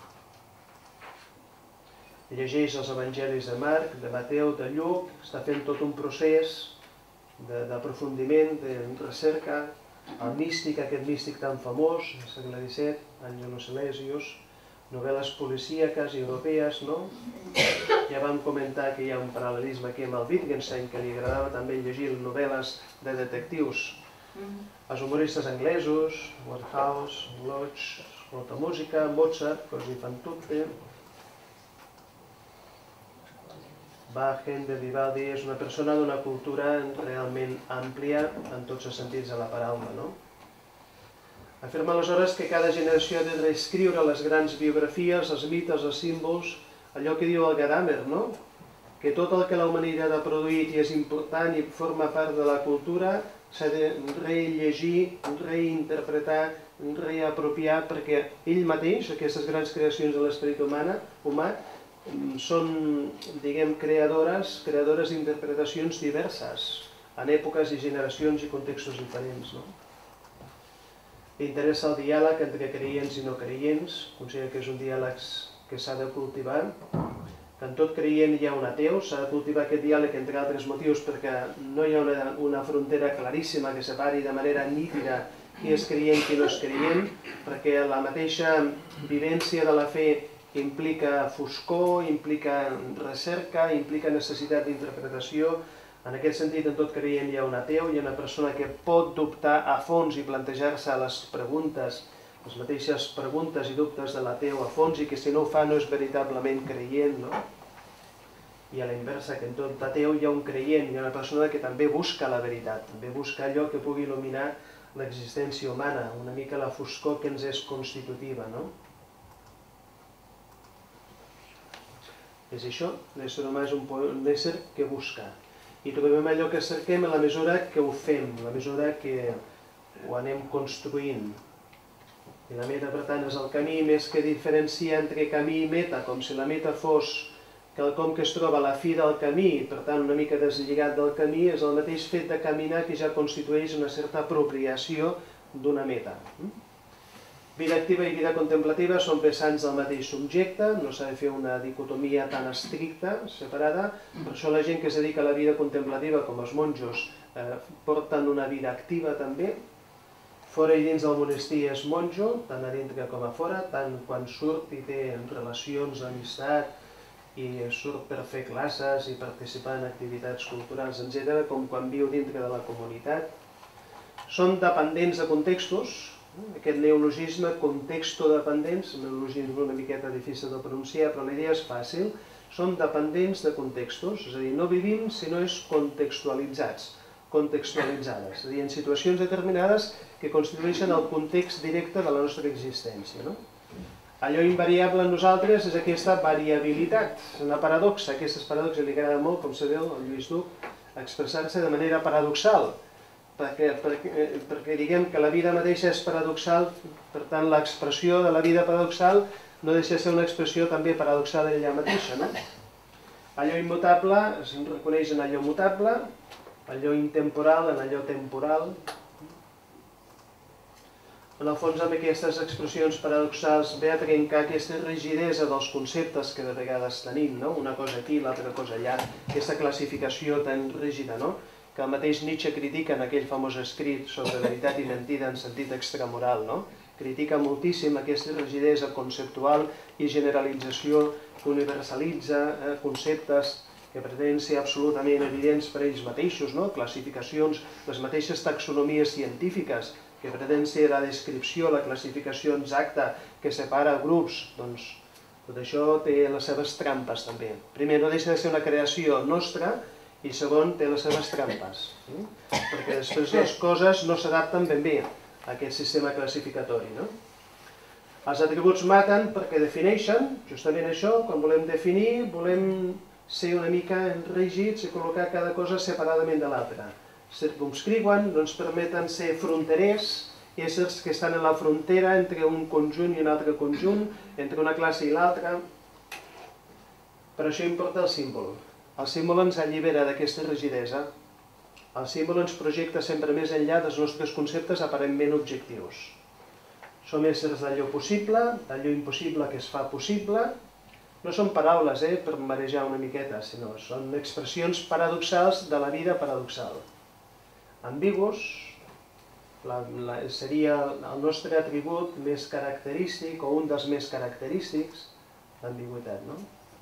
Llegeix els evangelis de Marc, de Mateu, de Lluc, està fent tot un procés d'aprofundiment, de recerca, el místic, aquest místic tan famós, del segle disset, Angelo Silesius, novel·les policíaques i europees, no? Ja vam comentar que hi ha un paral·lelisme aquí amb el Wittgenstein, que li agradava també llegir novel·les de detectius. Els humoristes anglesos, Waterhouse, Lodge, molta música, Mozart, così fan tutte. Bach, Händel, Vivaldi, és una persona d'una cultura realment àmplia en tots els sentits de la paraula, no? Afirma aleshores que cada generació ha de reescriure les grans biografies, els mites, els símbols, allò que diu el Gadamer, no? Que tot el que la humanitat ha produït i és important i forma part de la cultura s'ha de rellegir, reinterpretar, reapropiar, perquè ell mateix, aquestes grans creacions de l'esperit humà, són, diguem, creadores, creadores d'interpretacions diverses, en èpoques i generacions i contextos diferents, no? Li interessa el diàleg entre creients i no creients, considera que és un diàleg que s'ha de cultivar, que en tot creient hi ha un ateu, s'ha de cultivar aquest diàleg entre altres motius perquè no hi ha una, una frontera claríssima que separi de manera nítida qui és creient i qui no és creient, perquè la mateixa vivència de la fe implica foscor, implica recerca, implica necessitat d'interpretació. En aquest sentit, en tot creient hi ha un ateu, hi ha una persona que pot dubtar a fons i plantejar-se les preguntes, les mateixes preguntes i dubtes de l'ateu a fons, i que si no ho fa no és veritablement creient, no? I a la inversa, que en tot ateu hi ha un creient, hi ha una persona que també busca la veritat, també busca allò que pugui il·luminar l'existència humana, una mica la foscor que ens és constitutiva, no? És això, l'ésser humà és un ésser que busca. I trobem allò que cerquem en la mesura que ho fem, en la mesura que ho anem construint. I la meta, per tant, és el camí, més que diferenciar entre camí i meta, com si la meta fos quelcom que es troba a la fi del camí, per tant, una mica deslligat del camí, és el mateix fet de caminar que ja constitueix una certa apropiació d'una meta. Vida activa i vida contemplativa són vessants del mateix subjecte, no s'ha de fer una dicotomia tan estricta, separada, per això la gent que es dedica a la vida contemplativa, com els monjos, porten una vida activa també. Fora i dins del monestir és monjo, tant a dintre com a fora, tant quan surt i té relacions d'amistat i surt per fer classes i participar en activitats culturals, etcètera, com quan viu dintre de la comunitat. Són dependents de contextos, aquest neologisme, contextodependents, un neologisme una miqueta difícil de pronunciar, però la idea és fàcil, són dependents de contextos, és a dir, no vivim si no és contextualitzats, contextualitzades, és a dir, en situacions determinades que constitueixen el context directe de la nostra existència. Allò invariable en nosaltres és aquesta variabilitat, és una paradoxa. Aquestes paradoxes li agrada molt, com sabeu, al Lluís Duc, expressar-se de manera paradoxal, perquè, perquè, perquè diguem que la vida mateixa és paradoxal, per tant l'expressió de la vida paradoxal no deixa de ser una expressió també paradoxal ella mateixa. No? Allò immutable es reconeix en allò mutable, allò intemporal en allò temporal. En el fons, amb aquestes expressions paradoxals ve a trencar aquesta rigidesa dels conceptes que de vegades tenim, no? Una cosa aquí, l'altra cosa allà, aquesta classificació tan rígida, no? Que el mateix Nietzsche critica en aquell famós escrit sobre veritat i mentida en sentit extramoral, no? Critica moltíssim aquesta rigidesa conceptual i generalització que universalitza eh, conceptes que pretenen ser absolutament evidents per ells mateixos, no? Classificacions, les mateixes taxonomies científiques, que pretén ser la descripció, la classificació exacta que separa grups, doncs tot això té les seves trampes també. Primer, no deixa de ser una creació nostra i segon, té les seves trampes, eh? Perquè després les coses no s'adapten ben bé a aquest sistema classificatori. No? Els atributs maten perquè defineixen, justament això, quan volem definir, volem ser una mica rígids i col·locar cada cosa separadament de l'altra. Circumscriuen, no ens permeten ser fronterers, éssers que estan en la frontera entre un conjunt i un altre conjunt, entre una classe i l'altra. Per això importa el símbol. El símbol ens allibera d'aquesta rigidesa. El símbol ens projecta sempre més enllà dels nostres conceptes aparentment objectius. Som éssers d'allò possible, d'allò impossible que es fa possible. No són paraules eh, per marejar una miqueta, sinó són expressions paradoxals de la vida paradoxal. Ambigus la, la, seria el nostre atribut més característic o un dels més característics, l'ambigüitat, no?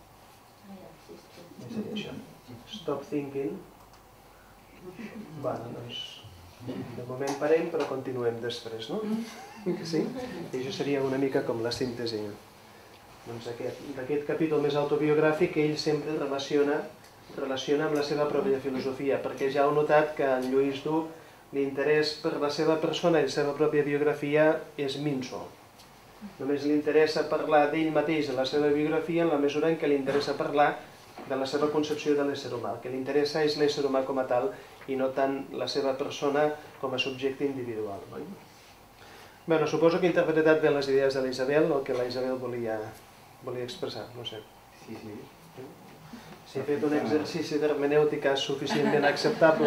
Què seria això? Stop thinking. Bueno, doncs, de moment parem, però continuem després, no? Que sí? I això seria una mica com la síntesi doncs d'aquest capítol més autobiogràfic que ell sempre relaciona relaciona amb la seva pròpia filosofia, perquè ja heu notat que en Lluís Duc l'interès per la seva persona i la seva pròpia biografia és minso. Només li interessa parlar d'ell mateix, de la seva biografia, en la mesura en què li interessa parlar de la seva concepció de l'ésser humà. El que li interessa és l'ésser humà com a tal i no tant la seva persona com a subjecte individual. Bé, suposo que he interpretat bé les idees de la Isabel, el que la Isabel volia, volia expressar, no sé. Sí, sí. Si he fet un exercici d'hermenèutica suficientment acceptable,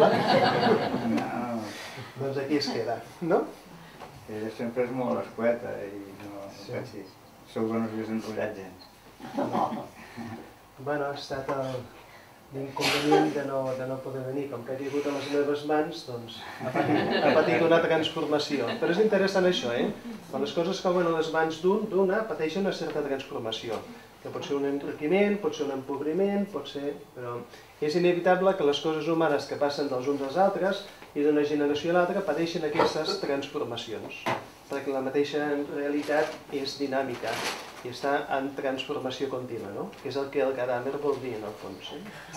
doncs aquí es queda, no? Ella sempre és molt escueta i no pensis. Segur que no s'havies enrotllat gens. Bueno, ha estat l'inconvenient de no poder venir. Com que ha caigut a les meves mans, doncs ha patit una transformació. Però és interessant això, eh? Quan les coses cauen a les mans d'una, pateixen una certa transformació. Que pot ser un enriquiment, pot ser un empobriment, pot ser... Però és inevitable que les coses humanes que passen dels uns als altres i d'una generació a l'altra pateixen aquestes transformacions. perquè la mateixa realitat és dinàmica i està en transformació contínua, no? Que és el que el Gadamer vol dir, en el fons.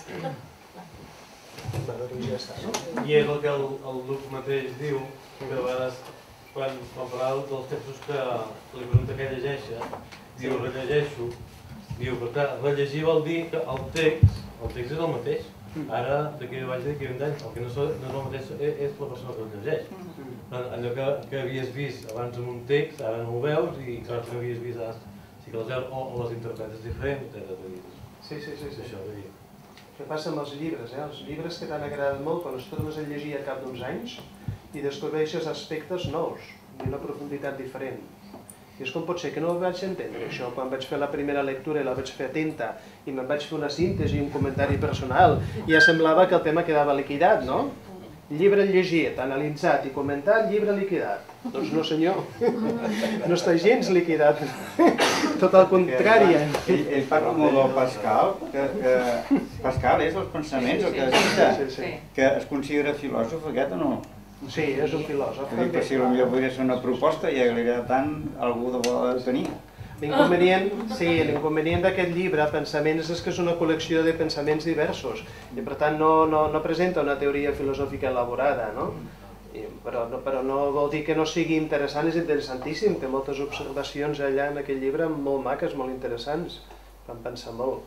Bueno, doncs ja està, no? I és el que el, el Luc mateix diu, que a vegades, quan, quan parla dels textos que li pregunta què llegeixa, diu, rellegeixo, diu, per tant, rellegir vol dir que el text, el text és el mateix. Ara, d'aquí a baix d'aquí a vint anys, el que no és el mateix és la persona que el llegeix. Allò que, que havies vist abans en un text, ara no ho veus, i clar, que havies vist ara sí que les veus o, o les interpretes diferents, etcètera. Sí, sí, sí. sí. Això vull dir. Què passa amb els llibres, eh? Els llibres que t'han agradat molt, quan els tornes a llegir a cap d'uns anys i descobreixes aspectes nous, d'una profunditat diferent. I és com pot ser que no ho vaig entendre, això, quan vaig fer la primera lectura i la vaig fer atenta i me'n vaig fer una síntesi i un comentari personal i ja semblava que el tema quedava liquidat, no? Llibre llegit, analitzat i comentat, llibre liquidat. Doncs no senyor, no està gens liquidat, tot al contrari. Ell, ell parla molt del Pascal, que, que Pascal és els pensaments, el que dicta, Sí, sí. que es considera filòsof aquest o no? Sí, és un filòsof. Vull dir que si potser podria ser una proposta i agradaria tant algú de bo tenir. L'inconvenient, sí, l'inconvenient d'aquest llibre, Pensaments, és que és una col·lecció de pensaments diversos i per tant no, no, no presenta una teoria filosòfica elaborada, no? I, però, no? Però no vol dir que no sigui interessant, és interessantíssim, té moltes observacions allà en aquell llibre molt maques, molt interessants, van pensar molt.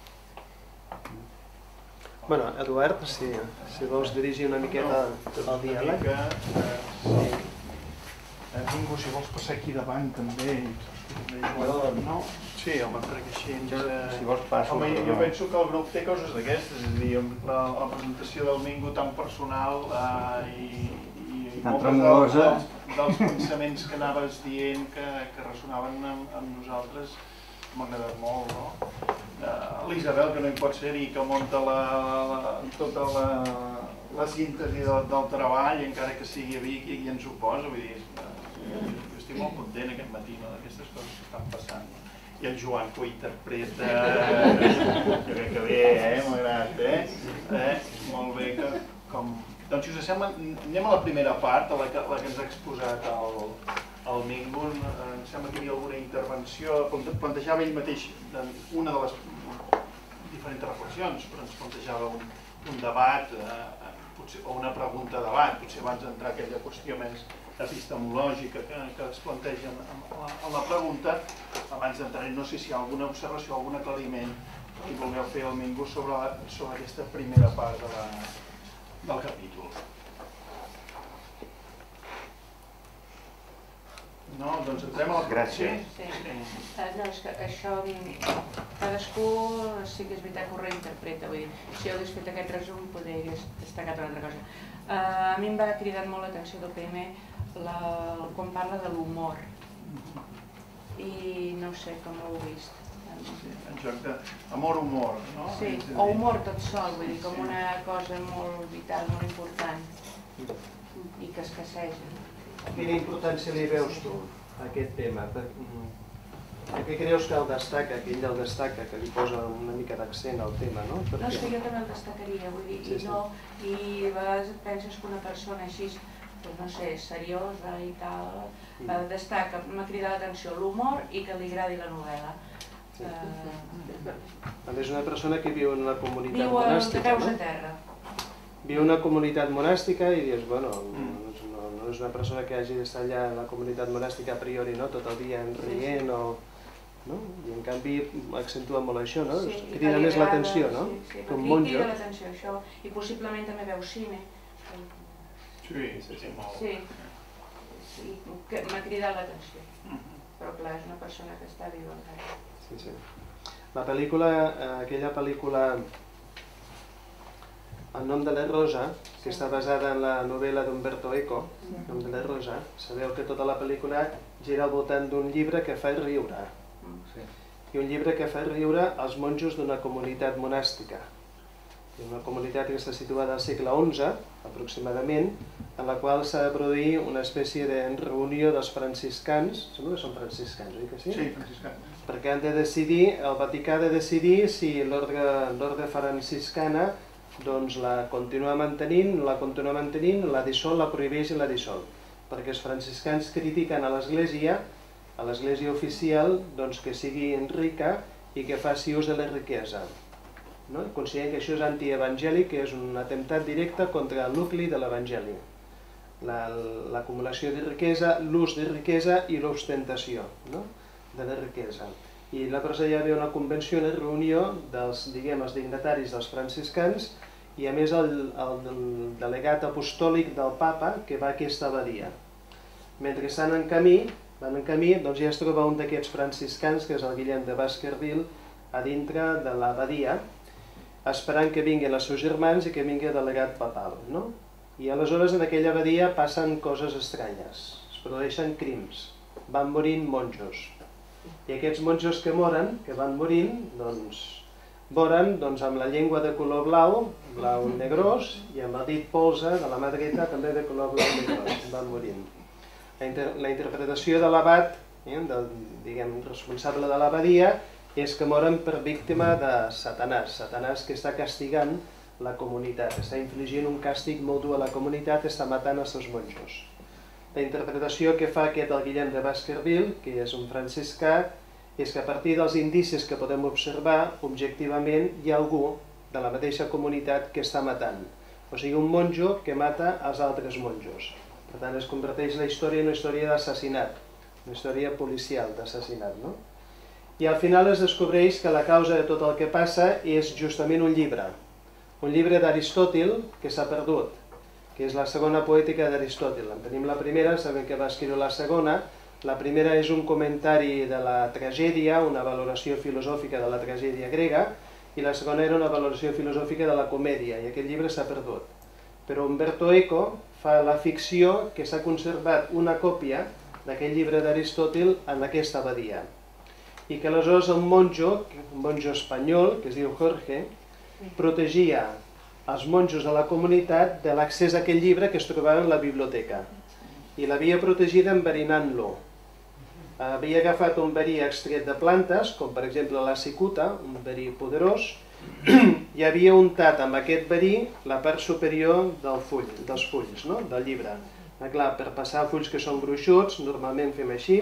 Bueno, Eduard, si, si vols dirigir una miqueta el diàleg. Ningú, si vols passar aquí davant també. No? Sí, home, perquè així ens... Si vols passo. Home, jo penso que el grup té coses d'aquestes, és a dir, la, la presentació del Mingo tan personal eh, i, i tan molts dels, dels, dels pensaments que anaves dient que, que ressonaven amb, amb nosaltres m'ha agradat molt, no? Uh, L'Isabel, que no hi pot ser i que munta la, la, tota la, la síntesi del, del treball, encara que sigui a Vic, i ens ho posa, vull dir, uh, jo estic molt content aquest matí, no?, d'aquestes coses que estan passant. No? I el Joan, que ho interpreta, jo crec que bé, eh? M'ha agradat, eh? eh? Molt bé, que com... Doncs si us sembla, anem a la primera part, a la que, la que ens ha exposat el, el Mingo. Em sembla que hi havia alguna intervenció, plantejava ell mateix una de les diferents reflexions, però ens plantejava un, un debat, eh, potser, o una pregunta-debat, potser abans d'entrar aquella qüestió més epistemològica que, que es planteja en, en, la, en la pregunta, abans d'entrar, no sé si hi ha alguna observació, algun aclariment que vulgueu fer al Mingo sobre, la, sobre aquesta primera part de la, del capítol. No? Doncs entrem a la... Gràcies. Sí. Sí. Uh, no, és que això, cadascú sí que és veritat que ho reinterpreta, vull dir, si hagués fet aquest resum potser hagués destacat una altra cosa. Uh, a mi em va cridar molt l'atenció del primer la, quan parla de l'humor i no sé com ho heu vist. En joc d'amor-humor, no? Sí, o humor tot sol, vull dir, com una cosa molt vital, molt important i que escasseja. Quina importància li veus tu a aquest tema? Per què creus que el destaca, que ell el destaca, que li posa una mica d'accent al tema, no? No, és que jo també el destacaria, vull dir, i no, i a vegades penses que una persona així, doncs no sé, seriosa i tal, destaca, m'ha cridat l'atenció l'humor i que li agradi la novel·la. A més, una persona que viu en una comunitat Viu de monàstica, peus a no? terra. Viu en una comunitat monàstica i dius, bueno, no, no és una persona que hagi d'estar allà en la comunitat monàstica a priori, no? Tot el dia rient o... No? I en canvi accentua molt això, no? Sí, Crida més l'atenció, no? Sí, sí, Com però monjo. crida l'atenció això, i possiblement també veu cine. Sí, sí, sí, molt. Sí, sí, que m'ha cridat l'atenció, però clar, és una persona que està viva encara. Sí, sí. La pel·lícula, aquella pel·lícula El nom de la Rosa, que està basada en la novel·la d'Umberto Eco, El nom de la Rosa, sabeu que tota la pel·lícula gira al voltant d'un llibre que fa riure. I un llibre que fa riure als monjos d'una comunitat monàstica. Una comunitat que està situada al segle onze, aproximadament, en la qual s'ha de produir una espècie de reunió dels franciscans, sembla que són franciscans, oi que sí? Sí, franciscans. Perquè han de decidir, el Vaticà ha de decidir si l'ordre franciscana doncs la continua mantenint, la continua mantenint, la dissol, la prohibeix i la dissol. perquè els franciscans critiquen a l'Església, a l'Església oficial, doncs que sigui rica i que faci ús de la riquesa. No? Consideren que això és antievangèlic, que és un atemptat directe contra el nucli de l'Evangeli. L'acumulació de riquesa, l'ús de riquesa i l'ostentació, no? De la riquesa. I la cosa ja ve una convenció, una reunió dels, diguem, els dignataris dels franciscans i a més el, el, el delegat apostòlic del papa que va a aquesta abadia. Mentre estan en camí, van en camí, doncs ja es troba un d'aquests franciscans, que és el Guillem de Baskerville, a dintre de l'abadia, esperant que vinguin els seus germans i que vingui el delegat papal, no? I aleshores en aquella abadia passen coses estranyes, es produeixen crims, van morint monjos. I aquests monjos que moren, que van morint, doncs, moren doncs, amb la llengua de color blau, blau negrós, i amb el dit polze de la mà dreta també de color blau negrós, van morint. La, inter la interpretació de l'abat, eh, del diguem, responsable de l'abadia, és que moren per víctima de Satanàs, Satanàs que està castigant la comunitat, està infligint un càstig molt dur a la comunitat, està matant els seus monjos. La interpretació que fa aquest el Guillem de Baskerville, que és un franciscà, és que a partir dels indicis que podem observar, objectivament hi ha algú de la mateixa comunitat que està matant. O sigui, un monjo que mata els altres monjos. Per tant, es converteix la història en una història d'assassinat, una història policial d'assassinat, no? I al final es descobreix que la causa de tot el que passa és justament un llibre. Un llibre d'Aristòtil que s'ha perdut, que és la segona poètica d'Aristòtil. En tenim la primera, sabem que va escriure la segona. La primera és un comentari de la tragèdia, una valoració filosòfica de la tragèdia grega, i la segona era una valoració filosòfica de la comèdia, i aquest llibre s'ha perdut. Però Umberto Eco fa la ficció que s'ha conservat una còpia d'aquest llibre d'Aristòtil en aquesta abadia. I que aleshores un monjo, un monjo espanyol, que es diu Jorge, protegia els monjos de la comunitat de l'accés a aquell llibre que es trobava en la biblioteca. I l'havia protegida enverinant-lo. Havia agafat un verí extret de plantes, com per exemple la cicuta, un verí poderós, i havia untat amb aquest verí la part superior del full, dels fulls, no? Del llibre. Clar, per passar fulls que són gruixuts, normalment fem així,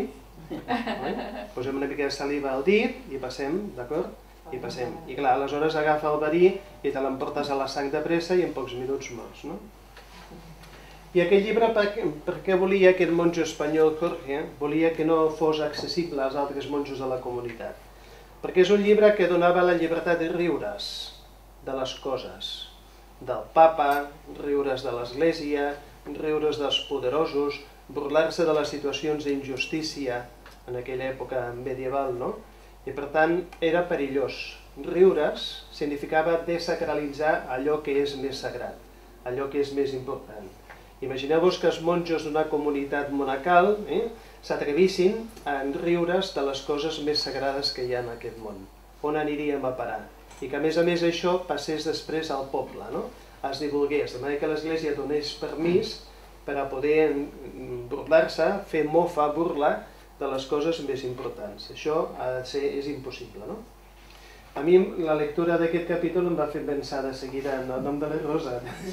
posem una mica de saliva al dit i passem, d'acord? I passem. I clar, aleshores agafa el verí i te l'emportes a la sang de pressa i en pocs minuts morts, no? I aquest llibre, per què volia aquest monjo espanyol Jorge? Volia que no fos accessible als altres monjos de la comunitat. Perquè és un llibre que donava la llibertat de riure's de les coses, del papa, riure's de l'església, riure's dels poderosos, burlar-se de les situacions d'injustícia en aquella època medieval, no? I per tant era perillós. Riure's significava desacralitzar allò que és més sagrat, allò que és més important. Imagineu-vos que els monjos d'una comunitat monacal eh, s'atrevissin a riure's de les coses més sagrades que hi ha en aquest món. On aniríem a parar? I que a més a més això passés després al poble, no? Es divulgués, de manera que l'Església donés permís per a poder burlar-se, fer mofa, burla de les coses més importants. Això ha de ser, és impossible, no? A mi la lectura d'aquest capítol em va fer pensar de seguida en el nom de la Rosa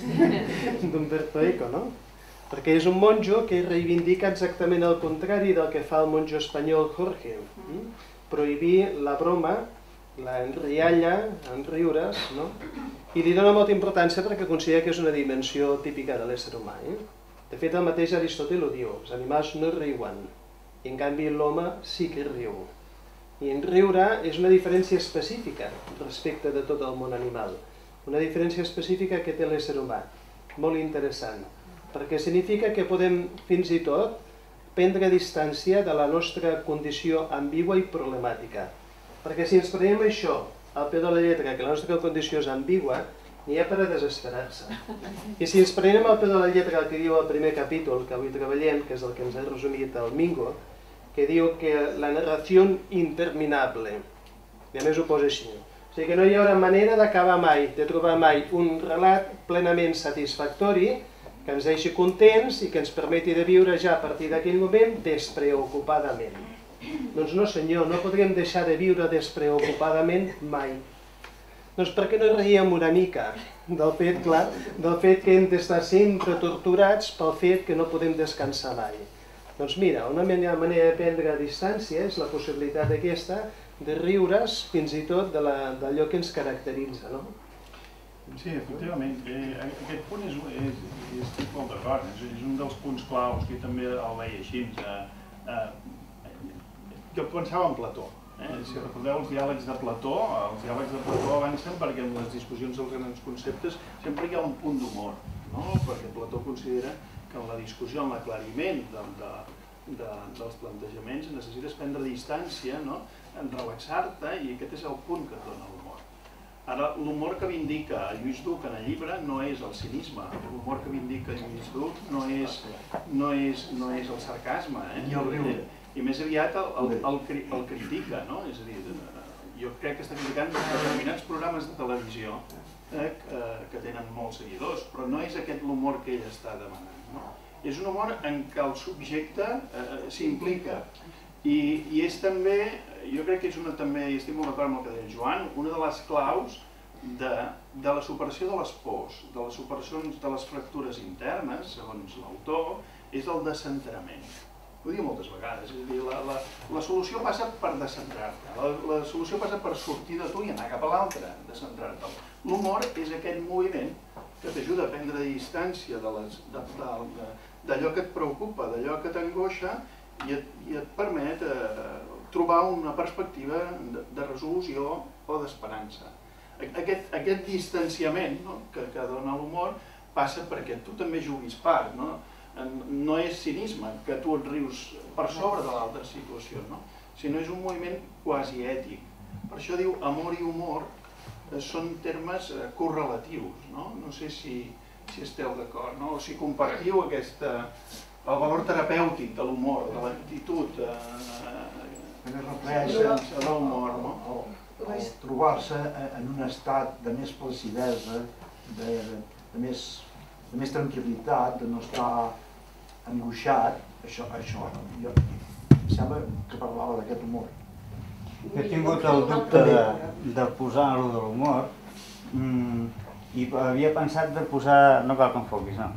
d'Umberto Eco, no? Perquè és un monjo que reivindica exactament el contrari del que fa el monjo espanyol Jorge. Prohibir la broma, la enrialla, enriure's, no? I li dona molta importància perquè considera que és una dimensió típica de l'ésser humà. De fet, el mateix Aristòtil ho diu, els animals no riuen, i en canvi l'home sí que riu. I en riure és una diferència específica respecte de tot el món animal. Una diferència específica que té l'ésser humà, molt interessant, perquè significa que podem fins i tot prendre distància de la nostra condició ambigua i problemàtica. Perquè si ens prenem això al peu de la lletra, que la nostra condició és ambigua, n'hi ha per a desesperar-se. I si ens prenem al peu de la lletra el que diu el primer capítol, que avui treballem, que és el que ens ha resumit el Mingo, que diu que la narració interminable, i a més ho posa així, o sigui que no hi haurà manera d'acabar mai, de trobar mai un relat plenament satisfactori, que ens deixi contents i que ens permeti de viure ja a partir d'aquell moment despreocupadament. Doncs no senyor, no podríem deixar de viure despreocupadament mai. Doncs per què no riem una mica del fet, clar, del fet que hem d'estar sempre torturats pel fet que no podem descansar mai? Doncs mira, una manera de prendre a distància és la possibilitat aquesta de riure's fins i tot d'allò que ens caracteritza, no? Sí, efectivament. Aquest punt és, estic molt d'acord, és un dels punts claus, que també el veia així. Jo pensava en Plató. Si recordeu els diàlegs de Plató, els diàlegs de Plató avancen perquè en les discussions dels grans conceptes sempre hi ha un punt d'humor, perquè Plató considera que en la discussió, en l'aclariment dels plantejaments, necessites prendre distància, relaxar-te, i aquest és el punt que et dona l'humor. Ara, l'humor que vindica Lluís Duc en el llibre no és el cinisme, l'humor que vindica Lluís Duc no és el sarcasme, i més aviat el critica, és a dir, jo crec que està criticant determinats programes de televisió que tenen molts seguidors, però no és aquest l'humor que ell està demanant. És un humor en què el subjecte s'implica i és també, jo crec que és una també, i estic molt d'acord amb el que deia Joan, una de les claus de la superació de les pors, de les superacions de les fractures internes, segons l'autor, és el descentrament. Ho diu moltes vegades, és a dir, la solució passa per descentrar-te, la solució passa per sortir de tu i anar cap a l'altre, descentrar-te. L'humor és aquest moviment que t'ajuda a prendre distància d'allò que et preocupa, d'allò que t'angoixa, i et permet trobar una perspectiva de resolució o d'esperança. Aquest distanciament que dona l'humor passa perquè tu també juguis part, no és cinisme que tu et rius per sobre de l'altra situació, sinó és un moviment quasi ètic. Per això diu amor i humor són termes correlatius, no sé si esteu d'acord, o si compartiu el valor terapèutic de l'humor, de l'actitud que refereix a l'humor, trobar-se en un estat de més placidesa, de més tranquil·litat, de no estar angoixat, això, em sembla que parlava d'aquest humor. Jo he tingut el dubte de posar-lo de l'humor i havia pensat de posar, no cal que enfoquis, no,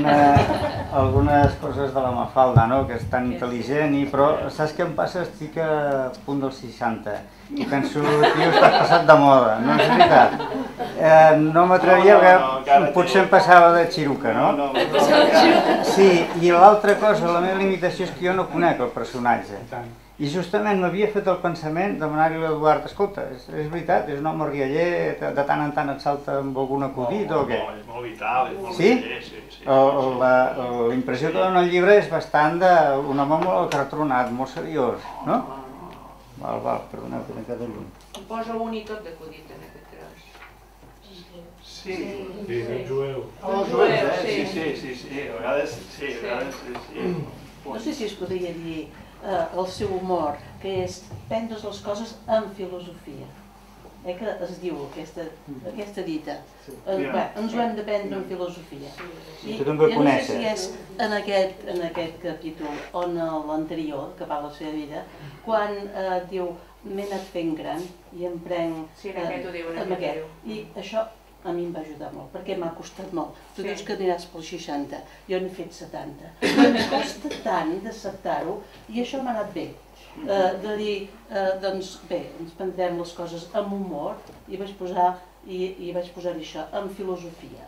algunes coses de la Mafalda, que és tan intel·ligent, però saps què em passa? Estic a punt dels seixanta i penso, tio, estàs passat de moda, no és veritat. No m'atrevia, perquè potser em passava de xiruca, no? Sí, i l'altra cosa, la meva limitació és que jo no conec el personatge. I justament m'havia fet el pensament de demanar-li a l'Eduard, escolta, és veritat, és un home rialler, de tant en tant et salta amb algun acudit o què? Molt vital, és molt rialler, sí. La impressió que dona el llibre és bastant d'un home molt cartronat, molt seriós, no? Val, val, perdoneu que m'he quedat lluny. Em posa un i tot d'acudit en aquest tros. Sí. Sí, el jueu. El jueu, sí, sí, sí, a vegades sí, a vegades sí. No sé si es podria dir el seu humor, que és prendre les coses amb filosofia. Eh, que es diu aquesta dita. Ens ho hem de prendre amb filosofia. I jo no sé si és en aquest capítol o en l'anterior, que va a la seva vida, quan diu m'he anat fent gran i em prenc... Sí, en aquest ho diu, en aquest ho diu. I això a mi em va ajudar molt, perquè m'ha costat molt. Tu dius que aniràs pels seixanta, jo n'he fet setanta. Em costa tant d'acceptar-ho i això m'ha anat bé. De dir, doncs bé, ens prendrem les coses amb humor i vaig posar-hi això, amb filosofia.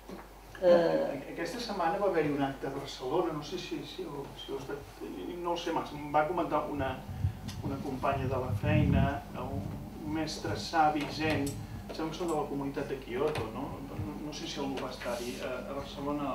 Aquesta setmana va haver-hi un acte a Barcelona, no sé si no ho sé massa, em va comentar una companya de la feina, un mestre savi zen, sembla que són de la comunitat de Kyoto, no sé si algú va estar-hi a Barcelona,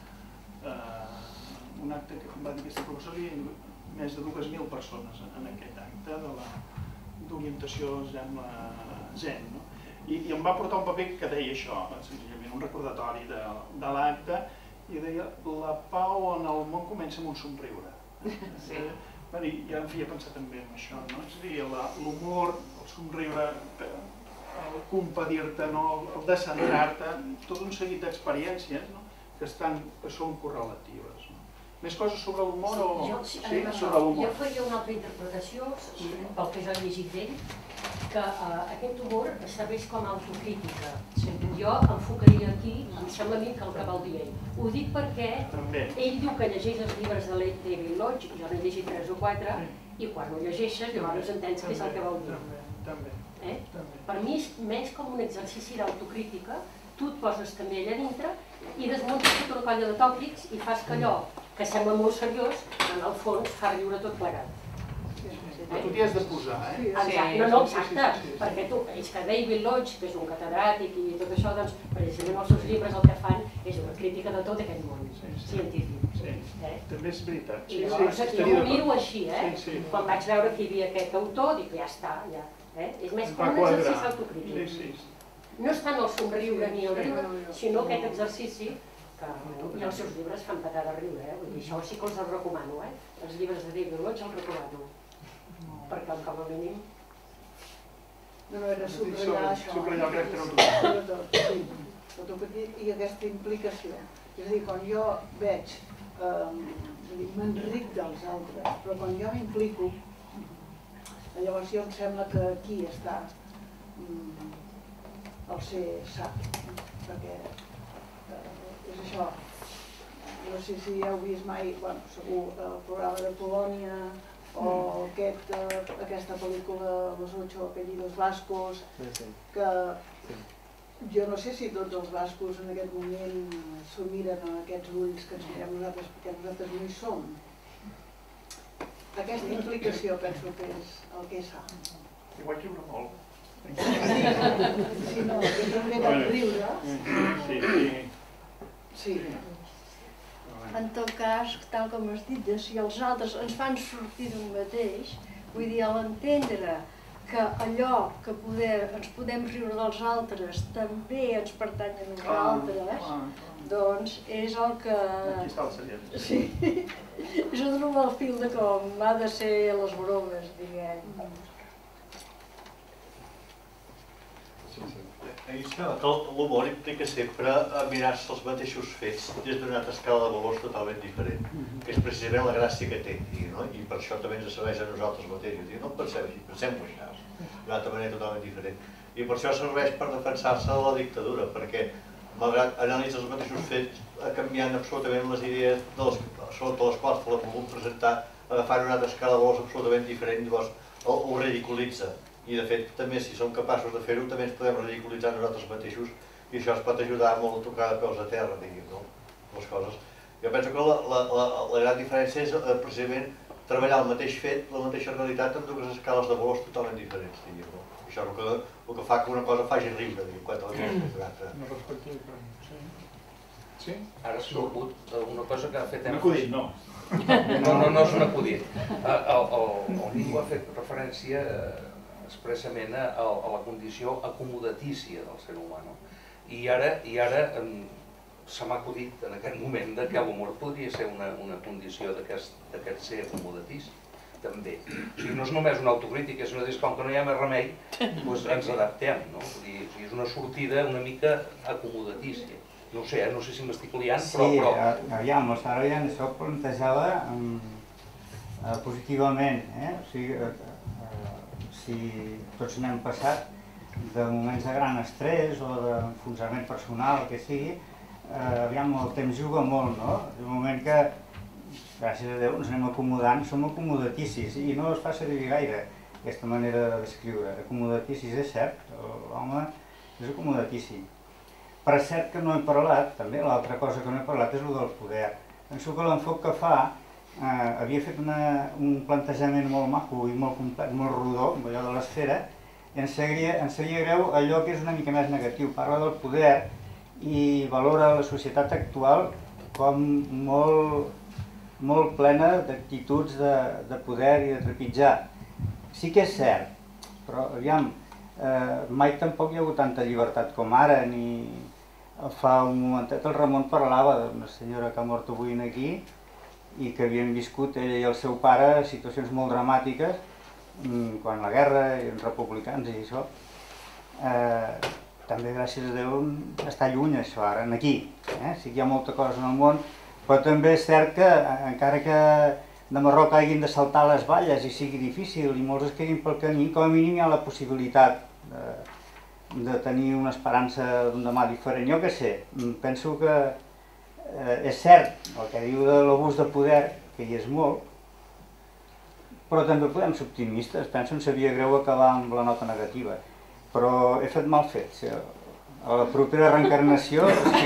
un acte que va dir aquesta professora, hi havia més de dues mil persones en aquest acte d'orientació zen. I em va portar un paper que deia això, senzillament un recordatori de l'acte, i deia la pau en el món comença amb un somriure. I em feia pensar també en això, és a dir, l'humor, el somriure, el compadir-te, el descentrar-te, tot un seguit d'experiències que són correlatives. Més coses sobre l'humor o...? Jo faria una altra interpretació, pel que jo he llegit d'ell, que aquest humor serveix com a autocrítica. Jo enfocaria aquí, em sembla a mi que el que vol dir ell. Ho dic perquè ell diu que llegeix els llibres de David Lodge, jo n'he llegit tres o quatre, i quan ho llegeixes llavors entens què és el que vol dir. Per mi és més com un exercici d'autocrítica, tu et poses també allà dintre i desmuntes tota una colla de tòpics i fas que allò que sembla molt seriós, en el fons fa riure tot plegat. Però tu t'hi has de posar, eh? No, no, exacte, perquè tu, és que David Lodge, que és un catedràtic i tot això, doncs, precisament els seus llibres el que fan és una crítica de tot aquest món científic. També és veritat. I llavors jo ho miro així, eh? Quan vaig veure que hi havia aquest autor, dic, ja està, ja. És més com un exercici autocrític. No és tant el somriure ni el riure, sinó aquest exercici que, i els seus llibres fan petar de riure, eh? Vull dir, això sí que els els recomano, eh? Els llibres de David Lodge els recomano. Perquè com a mínim... No, no, era subratllar això. Subratllar el caràcter sobretot, sí. Sobretot, i aquesta implicació. És a dir, quan jo veig, m'enric dels altres, però quan jo m'implico, llavors jo em sembla que aquí està el ser savi, perquè és això. No sé si heu vist mai, bueno, segur, el programa de Polònia, o aquesta pel·lícula Los Ocho apellidos vascos, que jo no sé si tots els bascos en aquest moment s'ho miren amb aquests ulls que ens mirem nosaltres, perquè nosaltres no hi som. Aquesta implicació penso que és el que és sa. I vaig riure molt. Sí, no, que també vaig riure. Sí, sí. Sí. En tot cas, tal com has dit, si els altres ens fan sortir d'un mateix, vull dir, a l'entendre que allò que ens podem riure dels altres també ens pertany a nosaltres, doncs és el que... Aquí està el secret. Sí, és el trobar el fil de com ha de ser les bromes, diguem. És que l'humor implica sempre mirar-se els mateixos fets des d'una altra escala de valors totalment diferent, que és precisament la gràcia que té, i per això també ens serveix a nosaltres mateixos. No pensem així, pensem-ho així, d'una altra manera totalment diferent. I per això serveix per defensar-se de la dictadura, perquè malgrat analitzar els mateixos fets, canviant absolutament les idees sobre les quals te l'ha pogut presentar, agafant una altra escala de valors absolutament diferent, llavors ho ridiculitza. I de fet, també si som capaços de fer-ho, també ens podem ridiculitzar nosaltres mateixos i això ens pot ajudar molt a tocar de peus a terra, diguem, no? Les coses. Jo penso que la gran diferència és precisament treballar el mateix fet, la mateixa realitat, amb dues escales de valors totalment diferents, diguem, no? Això és el que fa que una cosa faci riure, diguem, quan la cosa no respectiu, però... Sí? Ara s'ha sorgut una cosa que ha fet... Un acudit, no. No, no, no és un acudit. El Nico ha fet referència expressament a la condició acomodatícia del ser humà. I ara se m'ha acudit en aquest moment que l'humor podria ser una condició d'aquest ser acomodatícia, també. O sigui, no és només una autocrítica, sinó que com que no hi ha més remei, ens adaptem. És una sortida una mica acomodatícia. No ho sé, no sé si m'estic liant, però... Sí, aviam, l'estava veient, això plantejava positivament, eh? O sigui, si tots n'hem passat de moments de gran estrès o d'enfonsament personal, el que sigui, aviam, el temps juga molt, no? És un moment que, gràcies a Déu, ens anem acomodant, som acomodaticis i no es fa servir gaire aquesta manera d'escriure. Acomodaticis és cert, l'home és acomodatici. Per cert que no he parlat, també, l'altra cosa que no he parlat és el del poder. Penso que l'enfoc que fa havia fet un plantejament molt maco i molt complet, molt rodó, allò de l'esfera, i ens seria greu allò que és una mica més negatiu. Parla del poder i valora la societat actual com molt plena d'actituds de poder i de trepitjar. Sí que és cert, però aviam, mai tampoc hi ha hagut tanta llibertat com ara, ni fa un momentet el Ramon parlava d'una senyora que ha mort avui aquí i que havien viscut ella i el seu pare situacions molt dramàtiques quan la guerra i els republicans i això. També, gràcies a Déu, està lluny això ara, aquí. Sí que hi ha molta cosa en el món, però també és cert que, encara que de Marroc hagin de saltar les valles i sigui difícil i molts es quedin pel camí, com a mínim hi ha la possibilitat de tenir una esperança d'un demà diferent. Jo què sé, penso que és cert el que diu de l'abús de poder, que hi és molt, però també podem ser optimistes. Penso que em sabia greu acabar amb la nota negativa, però he fet mal fet. A la propera reencarnació...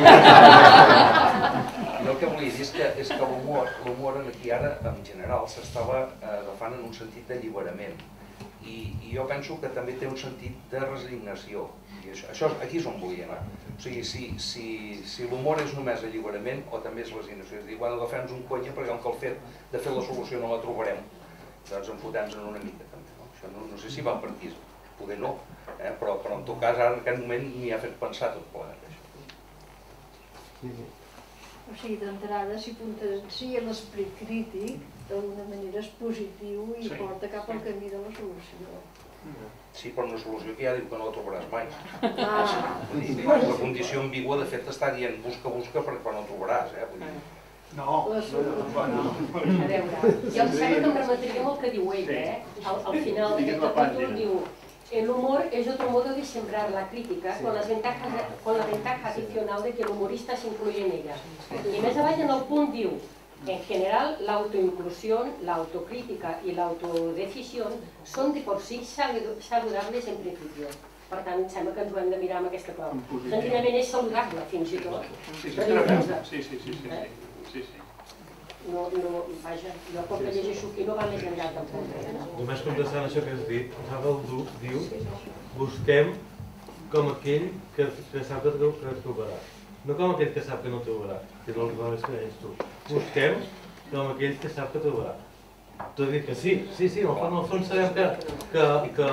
Jo el que volia dir és que, és que l'humor, l'humor aquí ara, en general, s'estava agafant en un sentit d'alliberament. I, I jo penso que també té un sentit de resignació. I això, això aquí és on volia anar. O sigui, si, si, si l'humor és només alliberament o també és resignació. És a dir, quan agafem un conya, perquè com que el fet de fer la solució no la trobarem, doncs en fotem en una mica també. No? Això no, no sé si va per aquí, poder no, eh? però, però en tot cas ara en aquest moment m'hi ha fet pensar tot plegat això. Sí, sí. O sigui, d'entrada, si potencia l'esperit crític, d'alguna manera és positiu i sí, porta cap al camí de la solució. Sí, però una solució que ja diu que no la trobaràs mai. Ah. Dir, la condició ambigua, de fet, està dient busca, busca, perquè no la trobaràs. Eh? Vull dir... No, no, no. A veure, jo em sembla que em remetria amb el que diu ell, eh? Al, al final d'aquest capítol diu el humor es otro modo de sembrar la crítica con las ventajas, con la ventaja adicional de que el humorista se incluye en ella. I més avall en el punt diu en general la autoinclusión, la autocrítica y la autodecisión son de por sí saludables en principio. Per tant, em sembla que ens ho hem de mirar amb aquesta clau. Senzillament és saludable, fins i tot. Sí, sí, sí, sí, sí. No, no, vaja, jo com que llegeixo aquí no va més enllà tampoc. Només contestant això que has dit, Havel diu, busquem com aquell que sap que et trobarà. No com aquell que sap que no et trobarà, que és el que deies tu. Busquem com aquell que sap que trobarà. T'ho he dit que sí, sí, sí, en el fons sabem que...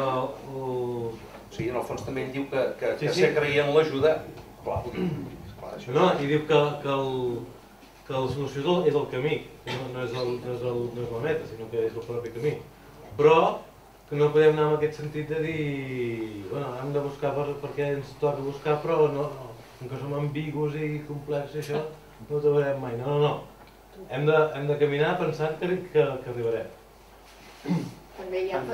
Sí, en el fons també ell diu que ser creient l'ajuda, clar, no, i diu que el... que la solució és el camí, no és la meta, sinó que és el propi camí. Però que no podem anar en aquest sentit de dir bueno, hem de buscar perquè ens toca buscar, però no, com que som ambigus i complexos i això, no ho trobarem mai. No, no, no. Hem de caminar pensant que arribarem. També hi ha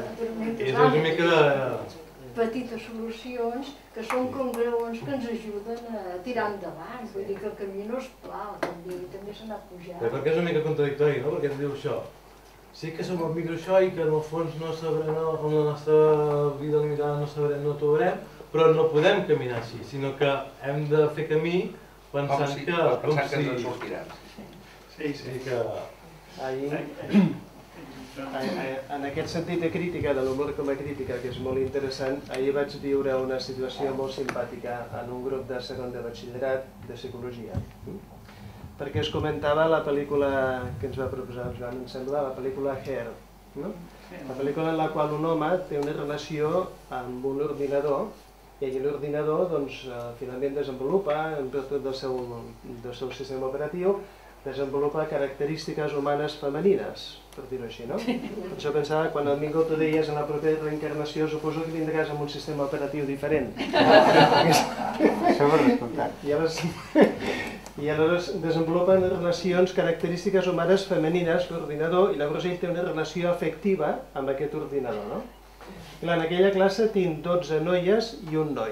petites solucions que són com graons que ens ajuden a tirar endavant. Vull dir que el camí no és pla, també s'ha anat pujant. Però perquè és una mica contradictori, no? Perquè ens diu això. Sí que som amics d'això i que en el fons no sabrem, amb la nostra vida limitada no sabrem, no trobarem, però no podem caminar així, sinó que hem de fer camí pensant que... Pensant que ens en sortirem. Sí, sí. Que... En aquest sentit de crítica, de l'humor com a crítica, que és molt interessant, ahir vaig viure una situació molt simpàtica en un grup de segon de batxillerat de psicologia. Perquè es comentava la pel·lícula que ens va proposar el Joan, em sembla, la pel·lícula Hair. La pel·lícula en la qual un home té una relació amb un ordinador i l'ordinador finalment desenvolupa, en virtut del seu sistema operatiu, desenvolupa característiques humanes femenines, per dir-ho així, no? Per això pensava, quan el Mingo tu deies en la propera reencarnació, suposo que vindràs amb un sistema operatiu diferent. Això ho he escoltat. I aleshores desenvolupen relacions, característiques humanes femenines, l'ordinador, i llavors ell té una relació afectiva amb aquest ordinador, no? Clar, en aquella classe tinc dotze noies i un noi.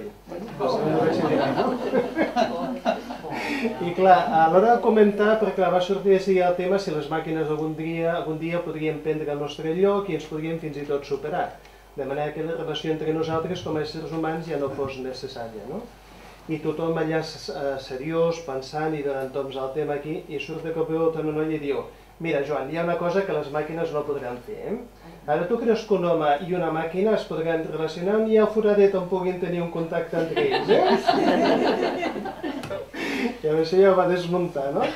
I clar, a l'hora de comentar, perquè va sortir de seguir el tema si les màquines algun dia, algun dia podrien prendre el nostre lloc i ens podrien fins i tot superar. De manera que la relació entre nosaltres com a éssers humans ja no fos necessària, no? I tothom allà seriós, pensant i donant toms al tema aquí, i surt de cop i volta una noia i diu: mira, Joan, hi ha una cosa que les màquines no podran fer, eh? Ara tu creus que un home i una màquina es podran relacionar ni al foradet on puguin tenir un contacte entre ells, eh? I a això ja ho va desmuntar, no?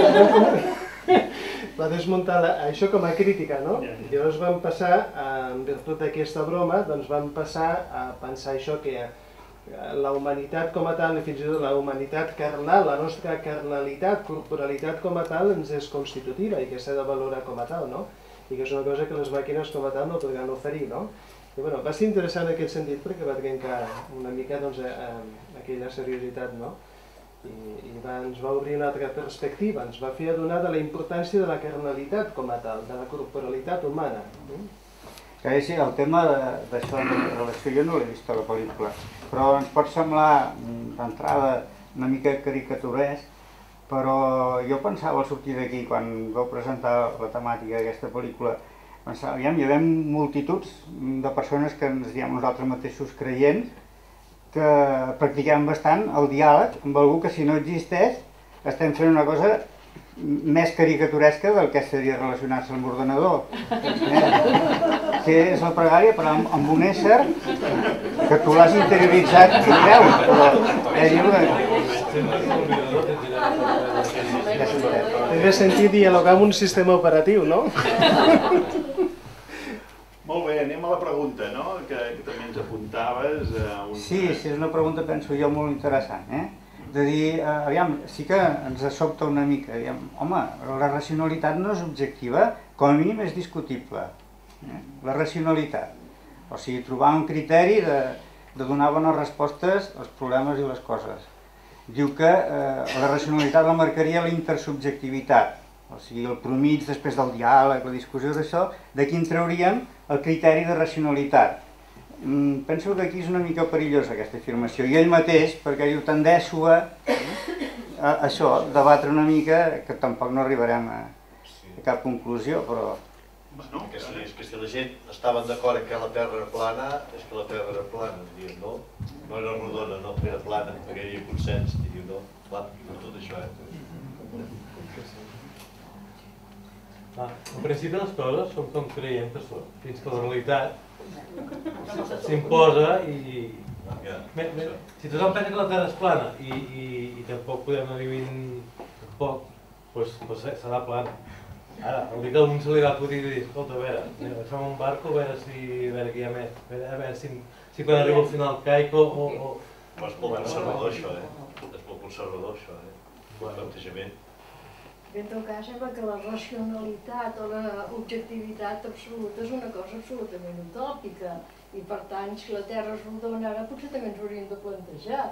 Va desmuntar això com a crítica, no? I llavors vam passar, en virtut d'aquesta broma, doncs vam passar a pensar això que la humanitat com a tal, i fins i tot la humanitat carnal, la nostra carnalitat, corporalitat com a tal, ens és constitutiva i que s'ha de valorar com a tal, no? I que és una cosa que les màquines com a tal no podran oferir, no? I bueno, va ser interessant en aquest sentit perquè va trencar una mica doncs, aquella seriositat, no? i ens va obrir una altra perspectiva, ens va fer adonar de la importància de la carnalitat com a tal, de la corporalitat humana. Que sí, el tema d'això de la relació, jo no l'he vist a la pel·lícula, però ens pot semblar d'entrada una mica caricaturesc, però jo pensava al sortir d'aquí, quan vau presentar la temàtica d'aquesta pel·lícula, pensava, aviam, hi havia multituds de persones que ens diem nosaltres mateixos creients, que practiquem bastant el diàleg amb algú que si no existeix estem fent una cosa més caricaturesca del que seria relacionar-se amb l'ordenador. Que és la pregària, però amb un ésser que tu l'has interioritzat i creus, però ja diu que... Té sentit dialogar amb un sistema operatiu, no? Molt bé, anem a la pregunta, no? Que també ens apuntaves. Sí, sí, és una pregunta, penso jo, molt interessant, eh? De dir, aviam, sí que ens sobta una mica, aviam, home, la racionalitat no és objectiva, com a mínim és discutible, la racionalitat. O sigui, trobar un criteri de donar bones respostes als problemes i les coses. Diu que la racionalitat la marcaria la intersubjectivitat, o sigui, el promig després del diàleg, la discussió d'això, d'aquí en trauríem el criteri de racionalitat. Penso que aquí és una mica perillosa aquesta afirmació, i ell mateix, perquè jo tendeixo a això, debatre una mica, que tampoc no arribarem a cap conclusió, però... Bueno, que si, és que si la gent estaven d'acord que la Terra era plana, és que la Terra era plana, diuen, no? No era rodona, no, era plana, perquè hi havia consens, diuen, no? Clar, tot això, eh? En principi les coses són com creiem que són, fins que la realitat s'imposa i... Si tothom pensa que la Terra és plana i tampoc podem anar vivint poc, doncs serà plana. Ara, el dia que a un se li va acudir i dir, escolta, a veure, fem un barco, a veure si hi ha més, a veure si quan arriba al final caic o... És molt conservador això, eh? És molt conservador això, eh? El plantejament. En tot cas, sembla que la racionalitat o l'objectivitat absoluta és una cosa absolutament utòpica i per tant, si la Terra és rodona ara potser també ens hauríem de plantejar.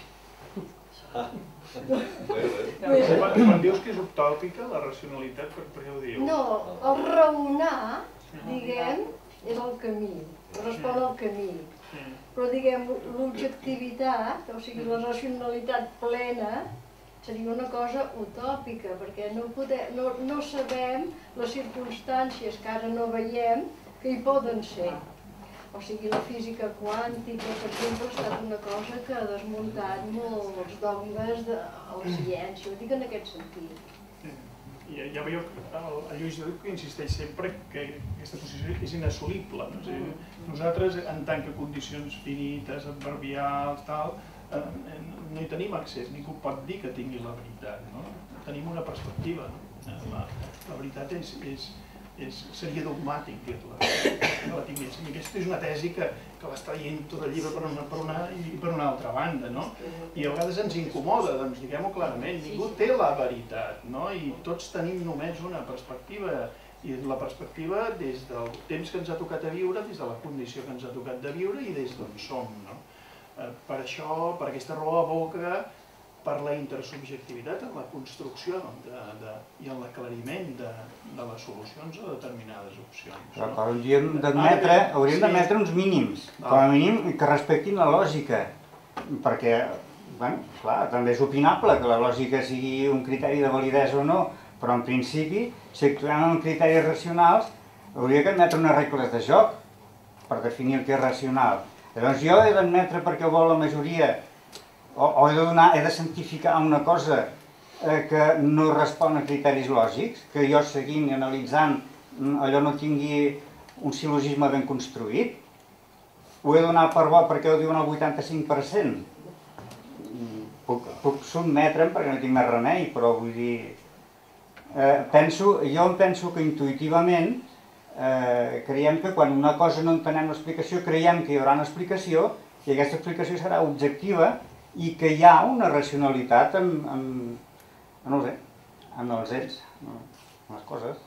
Quan dius que és utòpica, la racionalitat, per què ho dius? No, el raonar, diguem, és el camí, respon al camí. Però diguem, l'objectivitat, o sigui, la racionalitat plena, seria una cosa utòpica, perquè no, podem, no, no sabem les circumstàncies que ara no veiem que hi poden ser. O sigui, la física quàntica, per exemple, ha estat una cosa que ha desmuntat molts dogmes de la ciència, ho dic en aquest sentit. Ja veieu que el Lluís que insisteix sempre que aquesta posició és inassolible. Nosaltres, en tant que condicions finites, adverbials, tal, no hi tenim accés, ningú pot dir que tingui la veritat, no? Tenim una perspectiva, no? La veritat és, és, és, seria dogmàtic dir-la, no la tingués. Aquesta és una tesi que, que va traient tot el llibre per una, per una i per una altra banda, no? I a vegades ens incomoda, doncs diguem-ho clarament, ningú té la veritat, no? I tots tenim només una perspectiva, i la perspectiva des del temps que ens ha tocat a viure, des de la condició que ens ha tocat de viure i des d'on som, no? Per això, per aquesta raó aboca per la intersubjectivitat en la construcció i en l'aclariment de les solucions a determinades opcions. Hauríem d'admetre uns mínims, com a mínim que respectin la lògica, perquè, clar, també és opinable que la lògica sigui un criteri de validesa o no, però en principi, si actuem amb criteris racionals, hauria d'admetre unes regles de joc per definir el que és racional. Llavors jo he d'admetre perquè ho vol la majoria o he de donar, he de cientificar una cosa que no respon a criteris lògics, que jo seguint i analitzant allò no tingui un sil·logisme ben construït, ho he de donar per bo perquè ho diuen el vuitanta-cinc per cent. Puc sotmetre'm perquè no tinc més remei, però vull dir... Jo em penso que intuïtivament creiem que quan una cosa no entenem l'explicació, creiem que hi haurà una explicació i aquesta explicació serà objectiva i que hi ha una racionalitat en, no sé, en els ells, en les coses.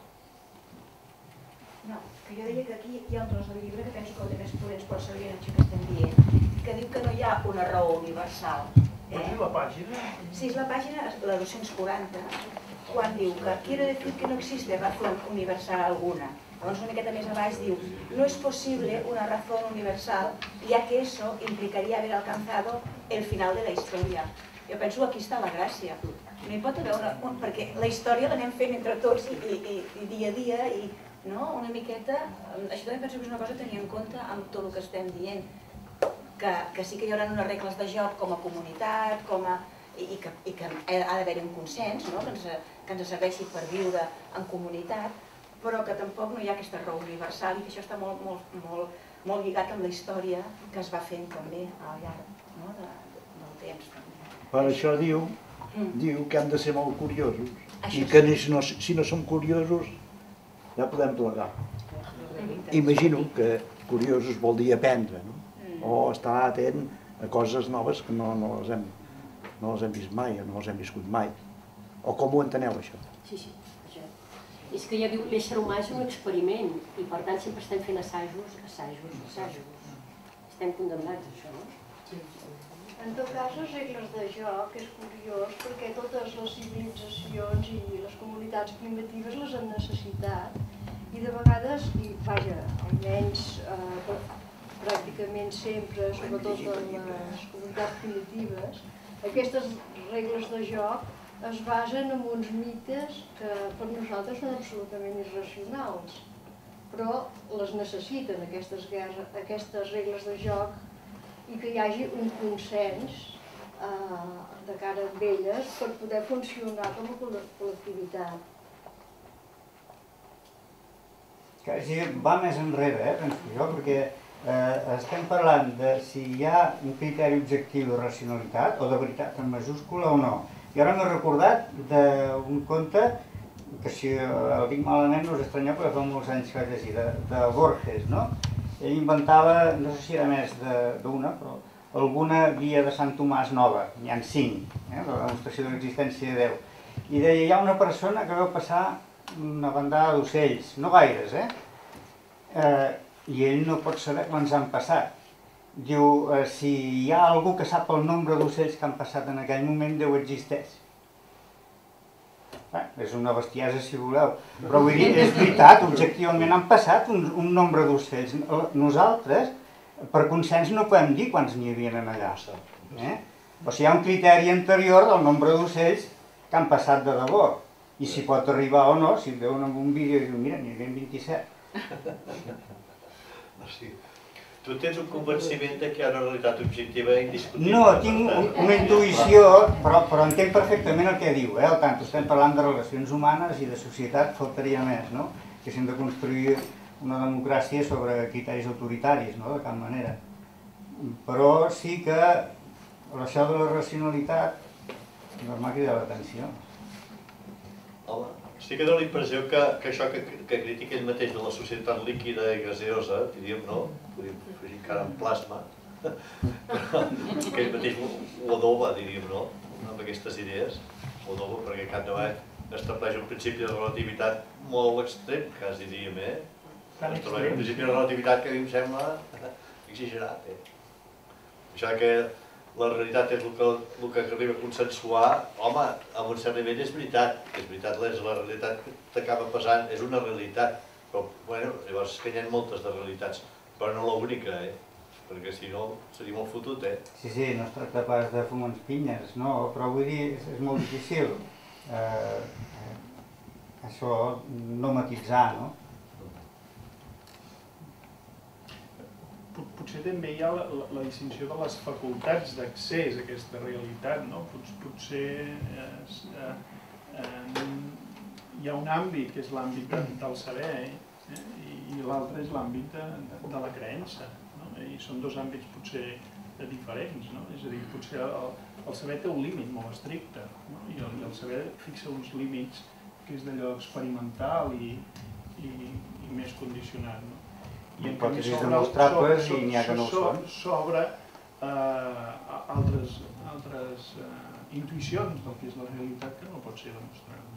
No, que jo deia que aquí hi ha un tros del llibre que penso que el de més pur ens pot servir en això que estem dient, que diu que no hi ha una raó universal, Pots dir la pàgina? Sí, és la pàgina, la dos-cents quaranta, quan diu que quiero decir que no existe razón universal alguna. Llavors una miqueta més a baix diu no es posible una razón universal ya que eso implicaría haber alcanzado el final de la història. Jo penso que aquí està la gràcia. No hi pot haver una... perquè la història l'anem fent entre tots i, i, i dia a dia i no? Una miqueta... Això també penso que és una cosa a tenir en compte amb tot el que estem dient. Que, que sí que hi haurà unes regles de joc com a comunitat, com a, i, que, i que ha d'haver-hi un consens, no? que, ens, que ens serveixi per viure en comunitat, però que tampoc no hi ha aquesta raó universal i que això està molt, molt, molt, molt lligat amb la història que es va fent també al llarg no? de, del temps. Per això diu, mm. diu que hem de ser molt curiosos això i que sí. si, no, si no som curiosos ja podem plegar. Mm. Imagino que curiosos vol dir aprendre, no? O estar atent a coses noves que no, no, les hem, no les hem vist mai, o no les hem viscut mai. O com ho enteneu, això? Sí, sí, això. És que ja diu, l'ésser humà és un experiment, i per tant sempre estem fent assajos, assajos, assajos. Estem condemnats a això, no? Sí. En tot cas, les regles de joc és curiós perquè totes les civilitzacions i les comunitats primitives les han necessitat i de vegades, i vaja, almenys eh, pràcticament sempre, sobretot en les comunitats primitives, aquestes regles de joc es basen en uns mites que per nosaltres són absolutament irracionals, però les necessiten aquestes, aquestes regles de joc i que hi hagi un consens eh, de cara a elles per poder funcionar com a col·lectivitat. Que sí, va més enrere, eh, penso jo, perquè Eh, estem parlant de si hi ha un criteri objectiu de racionalitat o de veritat en majúscula o no. I ara m'he recordat d'un conte que si el dic malament no us estranyeu perquè fa molts anys que vaig llegir, de, de Borges, no? Ell inventava, no sé si era més d'una, però alguna guia de Sant Tomàs nova, n'hi ha cinc, eh? La demostració de l'existència de Déu. I deia, hi ha una persona que veu passar una bandada d'ocells, no gaires, eh? eh i ell no pot saber quants han passat. Diu, eh, si hi ha algú que sap el nombre d'ocells que han passat en aquell moment, Déu existeix. Bé, és una bestiesa si voleu, però vull dir, és veritat, objectivament han passat un, un nombre d'ocells. Nosaltres, per consens, no podem dir quants n'hi havia allà. Eh? O sigui, hi ha un criteri anterior del nombre d'ocells que han passat de debò. I si pot arribar o no, si veuen en un vídeo i diuen, mira, n'hi havia vint-i-set. Sí. Tu tens un convenciment que hi ha una realitat objectiva indiscutible. No, tinc una intuïció, però, però entenc perfectament el que diu. Eh? Al tant, estem parlant de relacions humanes i de societat, faltaria més, no? Que s'hem de construir una democràcia sobre criteris autoritaris, no? De cap manera. Però sí que això de la racionalitat no m'ha cridat l'atenció. Home, sí que dona la impressió que, que això que, que critica ell mateix de la societat líquida i gaseosa, diríem, no? Podríem fer encara en plasma, però que ell mateix ho adoba, diríem, no? Amb aquestes idees, ho adoba perquè cap davall estableix un principi de relativitat molt extrem, quasi diríem, eh? Estableix un principi de relativitat que a mi em sembla exagerat, eh? Això que la realitat és el que, el que arriba a consensuar, home, a un cert nivell és veritat, és veritat, és la realitat que t'acaba passant, és una realitat, però, bueno, llavors és que hi ha moltes de realitats, però no l'única, eh? Perquè si no seria molt fotut, eh? Sí, sí, no es tracta pas de fumar uns pinyes, no, però vull dir, és, és molt difícil eh, això no matitzar, no? Potser també hi ha la, la, la distinció de les facultats d'accés a aquesta realitat, no? Potser es, eh, eh, hi ha un àmbit que és l'àmbit de, del saber eh? i, i l'altre és l'àmbit de, de, de la creença, no? I són dos àmbits potser diferents, no? És a dir, potser el, el saber té un límit molt estricte, no? I, el, i el saber fixa uns límits que és d'allò experimental i, i, i més condicionat, no? I en canvi demostrables i n'hi ha que no ho són. S'obre altres, altres uh, intuïcions del que és la realitat que no pot ser demostrada.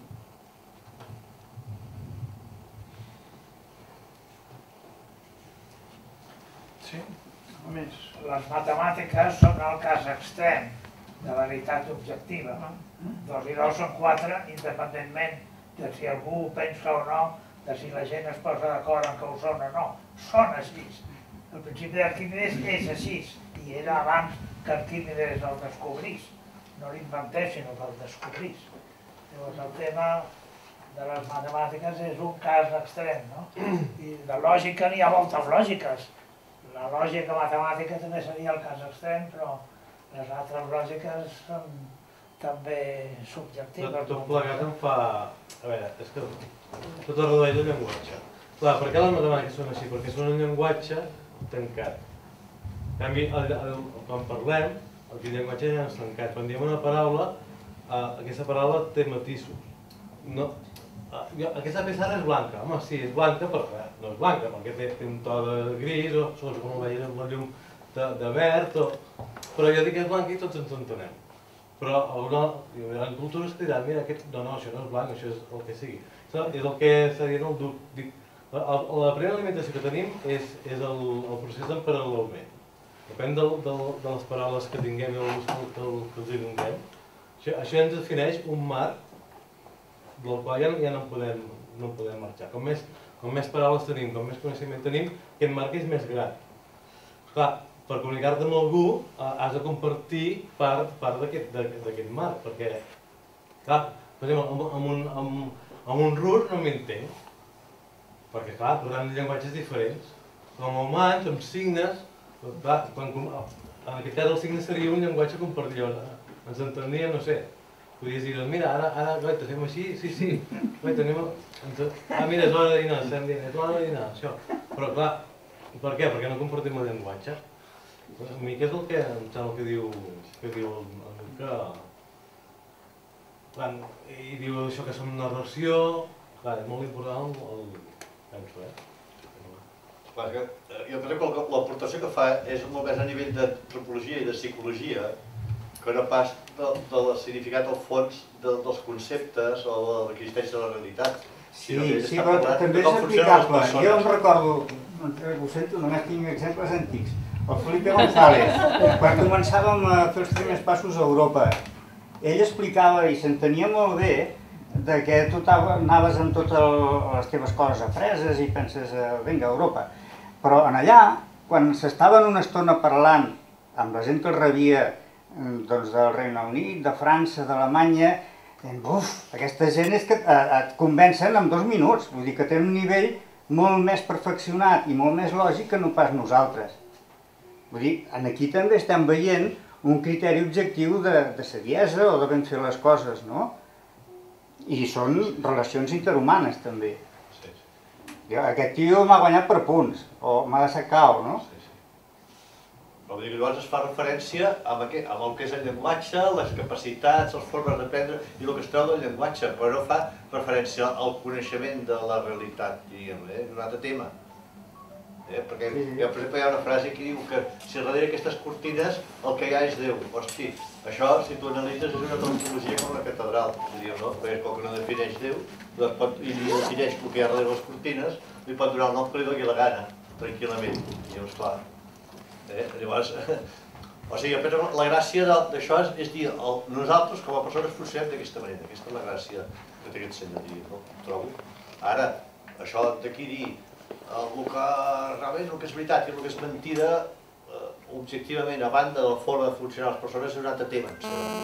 Sí, a més. Les matemàtiques són el cas extrem. de la veritat objectiva. Dos i dos són quatre, independentment de si algú pensa o no, de si la gent es posa d'acord en que ho són o no. Són així. El principi d'Arquímedes és així, i era abans que Arquímedes el descobrís. No l'inventés, sinó que el descobrís. Llavors el tema de les matemàtiques és un cas extrem, no? I de lògica n'hi ha moltes lògiques. La lògica matemàtica també seria el cas extrem, però les altres lògiques són també subjectives. Tot plegat em fa... A veure, és que tot es redueix al llenguatge. Clar, per què les matemàtiques són així? Perquè són un llenguatge tancat. En canvi, quan parlem, el llenguatge ja no és tancat. Quan diem una paraula, aquesta paraula té matisos. Aquesta pissarra és blanca. Home, sí, és blanca, però no és blanca, perquè té un to de gris, o segons com ho veiem amb la llum de verd, però jo dic que és blanca i tots ens entenem. Però hi ha cultures que diran, mira, no, no, això no és blanc, això és el que sigui. És el que seria el duc. La primera alimentació que tenim és el procés d'emparelament. Depèn de les paraules que tinguem i dels que els hi donem. Això ens defineix un marc del qual ja no podem marxar. Com més paraules tenim, com més coneixement tenim, aquest marc és més gran. Clar, per comunicar-te amb algú has de compartir part d'aquest marc, perquè, clar, per exemple, amb un rus no m'entenc, perquè, clar, parlem de llenguatges diferents. Com a humans, amb signes, en aquest cas el signe seria un llenguatge compartit, ens entendríem, no sé, podries dir, mira, ara, goita, fem així, sí, sí, goita, anem a... Ah, mira, és hora de dinar, estem dient, és hora de dinar, això. Però, clar, per què? Perquè no compartim el llenguatge. A mi què és el que em sembla que diu el que... I diu això que som narració... Clar, és molt important el... penso, eh? Jo crec que l'aportació que fa és molt més a nivell d'antropologia i de psicologia que no pas del significat al fons dels conceptes o de l'existència de la realitat. Sí, sí, però també és aplicable. Jo em recordo, ho sento, només tinc exemples antics. El Felipe González, quan començàvem a fer els primers passos a Europa, ell explicava i s'entenia molt bé que tu anaves amb totes les teves coses apreses i penses, vinga, a Europa. Però en allà, quan s'estaven una estona parlant amb la gent que els rebia del Regne Unit, de França, d'Alemanya, buf, aquesta gent és que et convencen en dos minuts, vull dir que tenen un nivell molt més perfeccionat i molt més lògic que no pas nosaltres. Vull dir, aquí també estem veient un criteri objectiu de saviesa o de ben fer les coses, no? I són relacions interhumanes, també. Aquest tio m'ha guanyat per punts, o m'ha deixat cau, no? Llavors es fa referència amb el que és el llenguatge, les capacitats, les formes d'aprendre i el que es treu del llenguatge, però no fa referència al coneixement de la realitat, diguem, és un altre tema. Perquè, per exemple, hi ha una frase que diu que si darrere aquestes cortines el que hi ha és Déu. Hosti, això, si tu analitzes, és una tautologia com la catedral, diríem, no? Perquè com que no defineix Déu i ni defineix el que hi ha darrere les cortines, li pot donar el nom que li doni la gana, tranquil·lament. Llavors, clar, llavors, o sigui, la gràcia d'això és dir, nosaltres com a persones funcionem d'aquesta manera, aquesta és la gràcia que té aquest senyor, no? Trobo. Ara, això d'aquí dir el que realment el que és veritat i el que és mentida, objectivament, a banda de la forma de funcionar les persones, és un altre tema.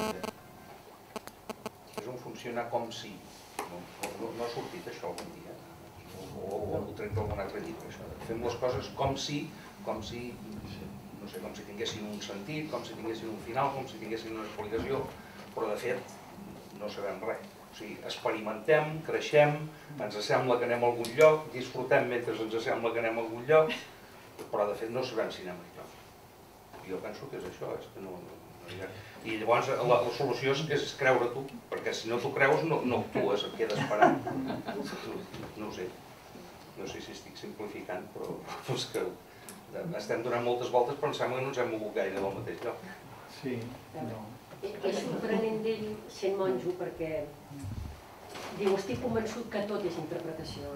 És un funcionar com si. No ha sortit això algun dia, o ho trec d'algun altre llibre, això. Fem les coses com si, com si, no sé, com si tinguessin un sentit, com si tinguessin un final, com si tinguessin una explicació, però de fet no sabem res. O sigui, experimentem, creixem, ens sembla que anem a algun lloc, disfrutem mentre ens sembla que anem a algun lloc, però de fet no sabem si anem a lloc. Jo penso que és això, és que no... I llavors la solució és creure tu, perquè si no t'ho creus no actues, et quedes parant. No ho sé, no sé si estic simplificant, però és que estem donant moltes voltes però em sembla que no ens hem mogut gaire del mateix lloc. Sí, no. És sorprenent d'ell sent monjo perquè diu, estic convençut que tot és interpretació.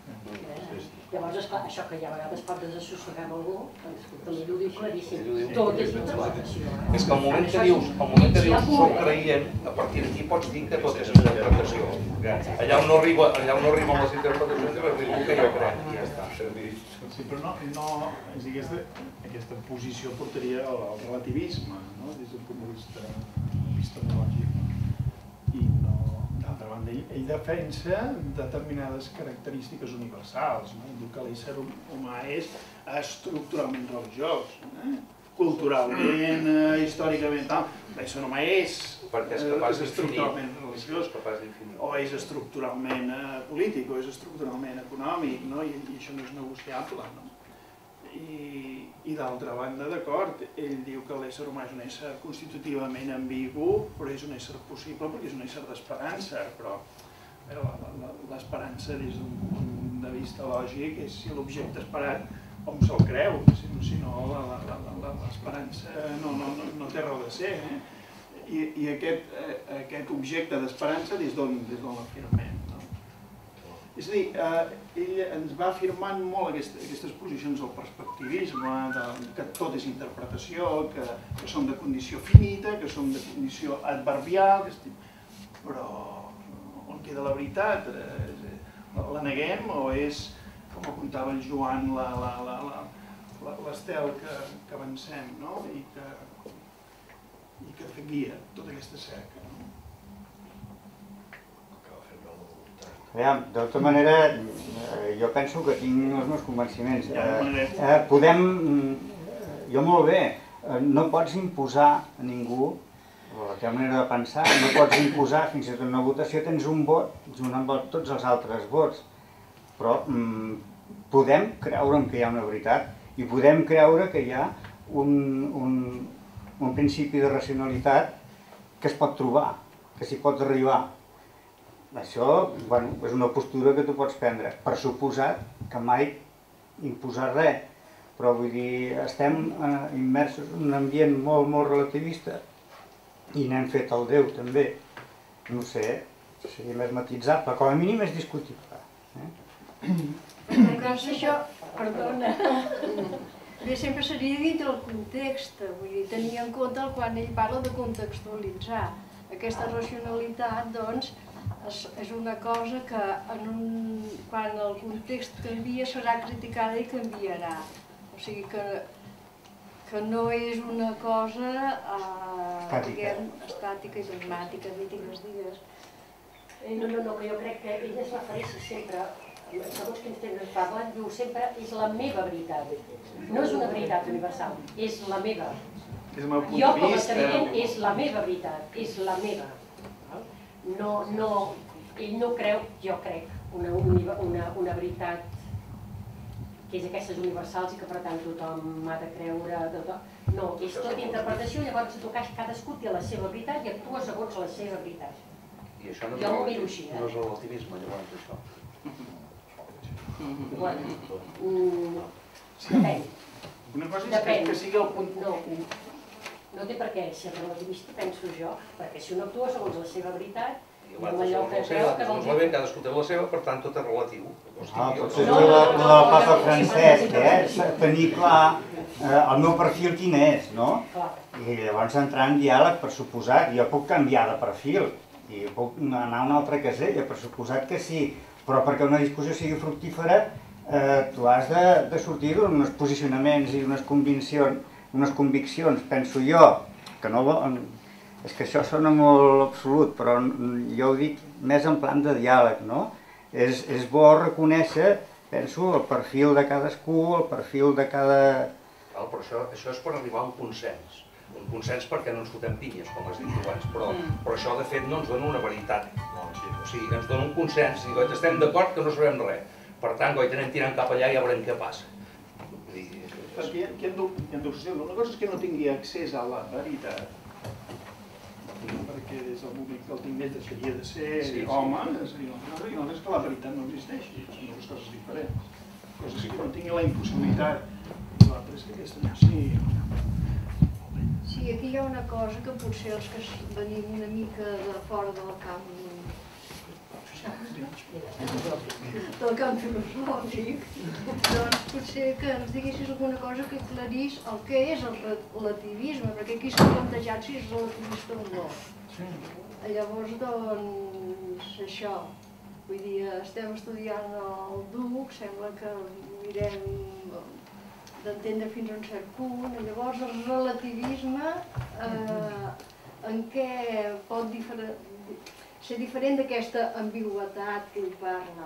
Llavors, esclar, això que hi ha a vegades pot desassossegar amb algú, doncs també ho diu claríssim. Tot és interpretació. És que al moment que dius, al moment que dius soc creient, a partir d'aquí pots dir que tot és interpretació. Allà on no arriba, allà on no arriben les interpretacions, jo dic que jo crec, i ja està. Sí, però no, no, és dir, aquesta, aquesta posició portaria al, al relativisme, no? Des d'un punt de vista epistemològic. I no, d'altra banda, ell, ell defensa determinades característiques universals, no? Ell diu que l'ésser humà és estructuralment religiós, eh? Culturalment, eh, històricament, tal. L'ésser humà és, perquè és, eh, capaç és estructuralment religiós, o és estructuralment eh, polític, o és estructuralment econòmic, no? I, i això no és negociable, no? I, i d'altra banda, d'acord, ell diu que l'ésser humà és un ésser constitutivament ambigu, però és un ésser possible perquè és un ésser d'esperança, però l'esperança des d'un punt de vista lògic és si l'objecte esperat hom se'l creu, si no l'esperança no, no, no, no té raó de ser. Eh? I, i aquest, eh, aquest objecte d'esperança des d'on l'afirmem. No? És a dir, eh, ell ens va afirmant molt aquest, aquestes posicions del perspectivisme, de, que tot és interpretació, que, que som de condició finita, que som de condició adverbial, que estic... però on queda la veritat? Eh, la neguem o és, com apuntava el Joan, l'estel que, que avancem, no? I que, i que de fet guia tota aquesta cerca. No? Aviam, de tota manera, jo penso que tinc els meus convenciments. Eh, eh, podem, jo molt bé, no pots imposar a ningú, la teva manera de pensar, no pots imposar, fins i tot en una votació tens un vot junt amb tots els altres vots, però mm, podem creure que hi ha una veritat i podem creure que hi ha un, un, un principi de racionalitat que es pot trobar, que s'hi pot arribar. Això, bueno, és una postura que tu pots prendre, per suposat que mai imposar res, però vull dir, estem eh, immersos en un ambient molt, molt relativista i n'hem fet el Déu també, no ho sé, seria més matitzable, com a mínim és discutible. Eh? En el cas d'això, perdona, bé, sempre seria dintre el context, vull dir, tenir en compte quan ell parla de contextualitzar. Aquesta racionalitat, doncs, és, és una cosa que en un, quan el context canvia serà criticada i canviarà. O sigui que, que no és una cosa eh, diguem, estàtica i dogmàtica, digues, digues. No, no, no, que jo crec que ell es refereix sempre, segons quins temps es parlen, diu sempre és la meva veritat. No és una veritat universal, és la meva. Jo com a creient és la meva veritat, és la meva. No, no, ell no creu, jo crec, una, una, una veritat que és aquestes universals i que per tant tothom ha de creure. Tothom. No, és tot interpretació, llavors cadascú té la seva veritat i actua segons la seva veritat. I això no jo m'ho miro així, no és relativisme, llavors, això. Bueno, mm, depèn. Una cosa és que, que sigui el punt... No, no té per què ser relativista, penso jo, perquè si un actua segons la seva veritat, i amb allò que creu que vol dir... Cadascú té la seva, per tant tot és relatiu. Ah, potser és la passa Francesc, eh? Tenir clar el meu perfil quin és, no? I llavors entrar en diàleg, per suposat, jo puc canviar de perfil i puc anar a una altra casella, per suposat que sí, però perquè una discussió sigui fructífera tu has de sortir d'uns posicionaments i unes conviccions, unes conviccions, penso jo, que no... És que això sona molt absolut, però jo ho dic més en plan de diàleg, no? És, és bo reconèixer, penso, el perfil de cadascú, el perfil de cada... Val, però això, això és per arribar a un consens. Un consens perquè no ens fotem pinyes, com has dit abans, però, però això de fet no ens dona una veritat. No, o sigui, ens dona un consens, i estem d'acord que no sabem res. Per tant, coi, anem tirant cap allà i ja veurem què passa. Perquè hi ha dues coses. Una cosa és que no tingui accés a la veritat, perquè des del moment que el tingués deixaria de ser home, i l'altre és que la veritat no existeixi, són dues coses diferents. Coses que no tingui la impossibilitat, i l'altre és que aquesta no sigui. Sí, aquí hi ha una cosa que potser els que venim una mica de fora del camp del camp filosòfic, doncs potser que ens diguessis alguna cosa que aclarís el que és el relativisme, perquè aquí s'ha plantejat si és relativista o no. Llavors, doncs, això, vull dir, estem estudiant el duc, sembla que mirem d'entendre fins a un cert punt, llavors el relativisme en què pot ser diferent d'aquesta ambigüitat que hi parla.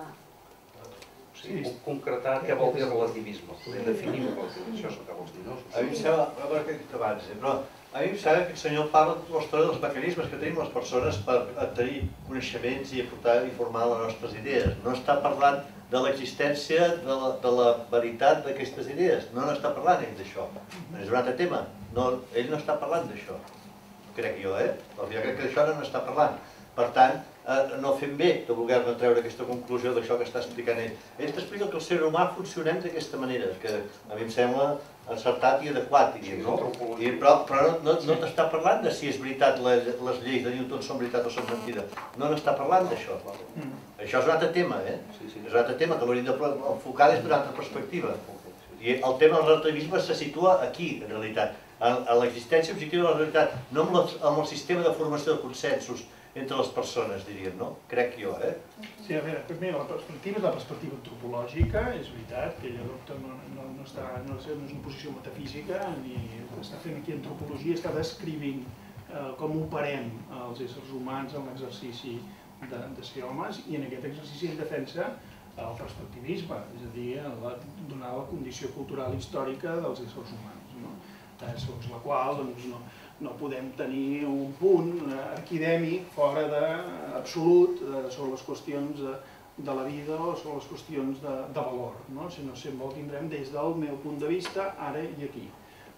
Sí, puc concretar què vol dir relativisme, podem definir això és el que vols dir, no? A mi em sembla, a veure què he dit abans, però a mi em sembla que el senyor parla de la història dels mecanismes que tenim les persones per tenir coneixements i aportar i formar les nostres idees. No està parlant de l'existència de la veritat d'aquestes idees, no n'està parlant ell d'això. És un altre tema, ell no està parlant d'això, crec jo, eh? Jo crec que d'això no n'està parlant. Per tant, no fem bé de voler-ne treure aquesta conclusió d'això que està explicant ell. Ell t'explica que el ser humà funcionem d'aquesta manera, que a mi em sembla encertat i adequat, diríem, no? Però no t'està parlant de si és veritat les lleis de Newton són veritat o són mentida. No n'està parlant d'això. Això és un altre tema, eh? És un altre tema que l'hauríem d'enfocar des d'una altra perspectiva. I el tema del relativisme se situa aquí, en realitat, a l'existència objectiva de la realitat, no amb el sistema de formació de consensos entre les persones, diríem, no? Crec jo, eh? Sí, a veure, primer, la perspectiva és la perspectiva antropològica, és veritat, que ella adopta no és una posició metafísica, ni està fent aquí antropologia, està descrivint com operem els éssers humans en l'exercici de ser homes, i en aquest exercici ell defensa el perspectivisme, és a dir, donar la condició cultural històrica dels éssers humans, segons la qual no podem tenir un punt acadèmic fora d'absolut sobre les qüestions de la vida o sobre les qüestions de valor, sinó sempre el tindrem des del meu punt de vista, ara i aquí.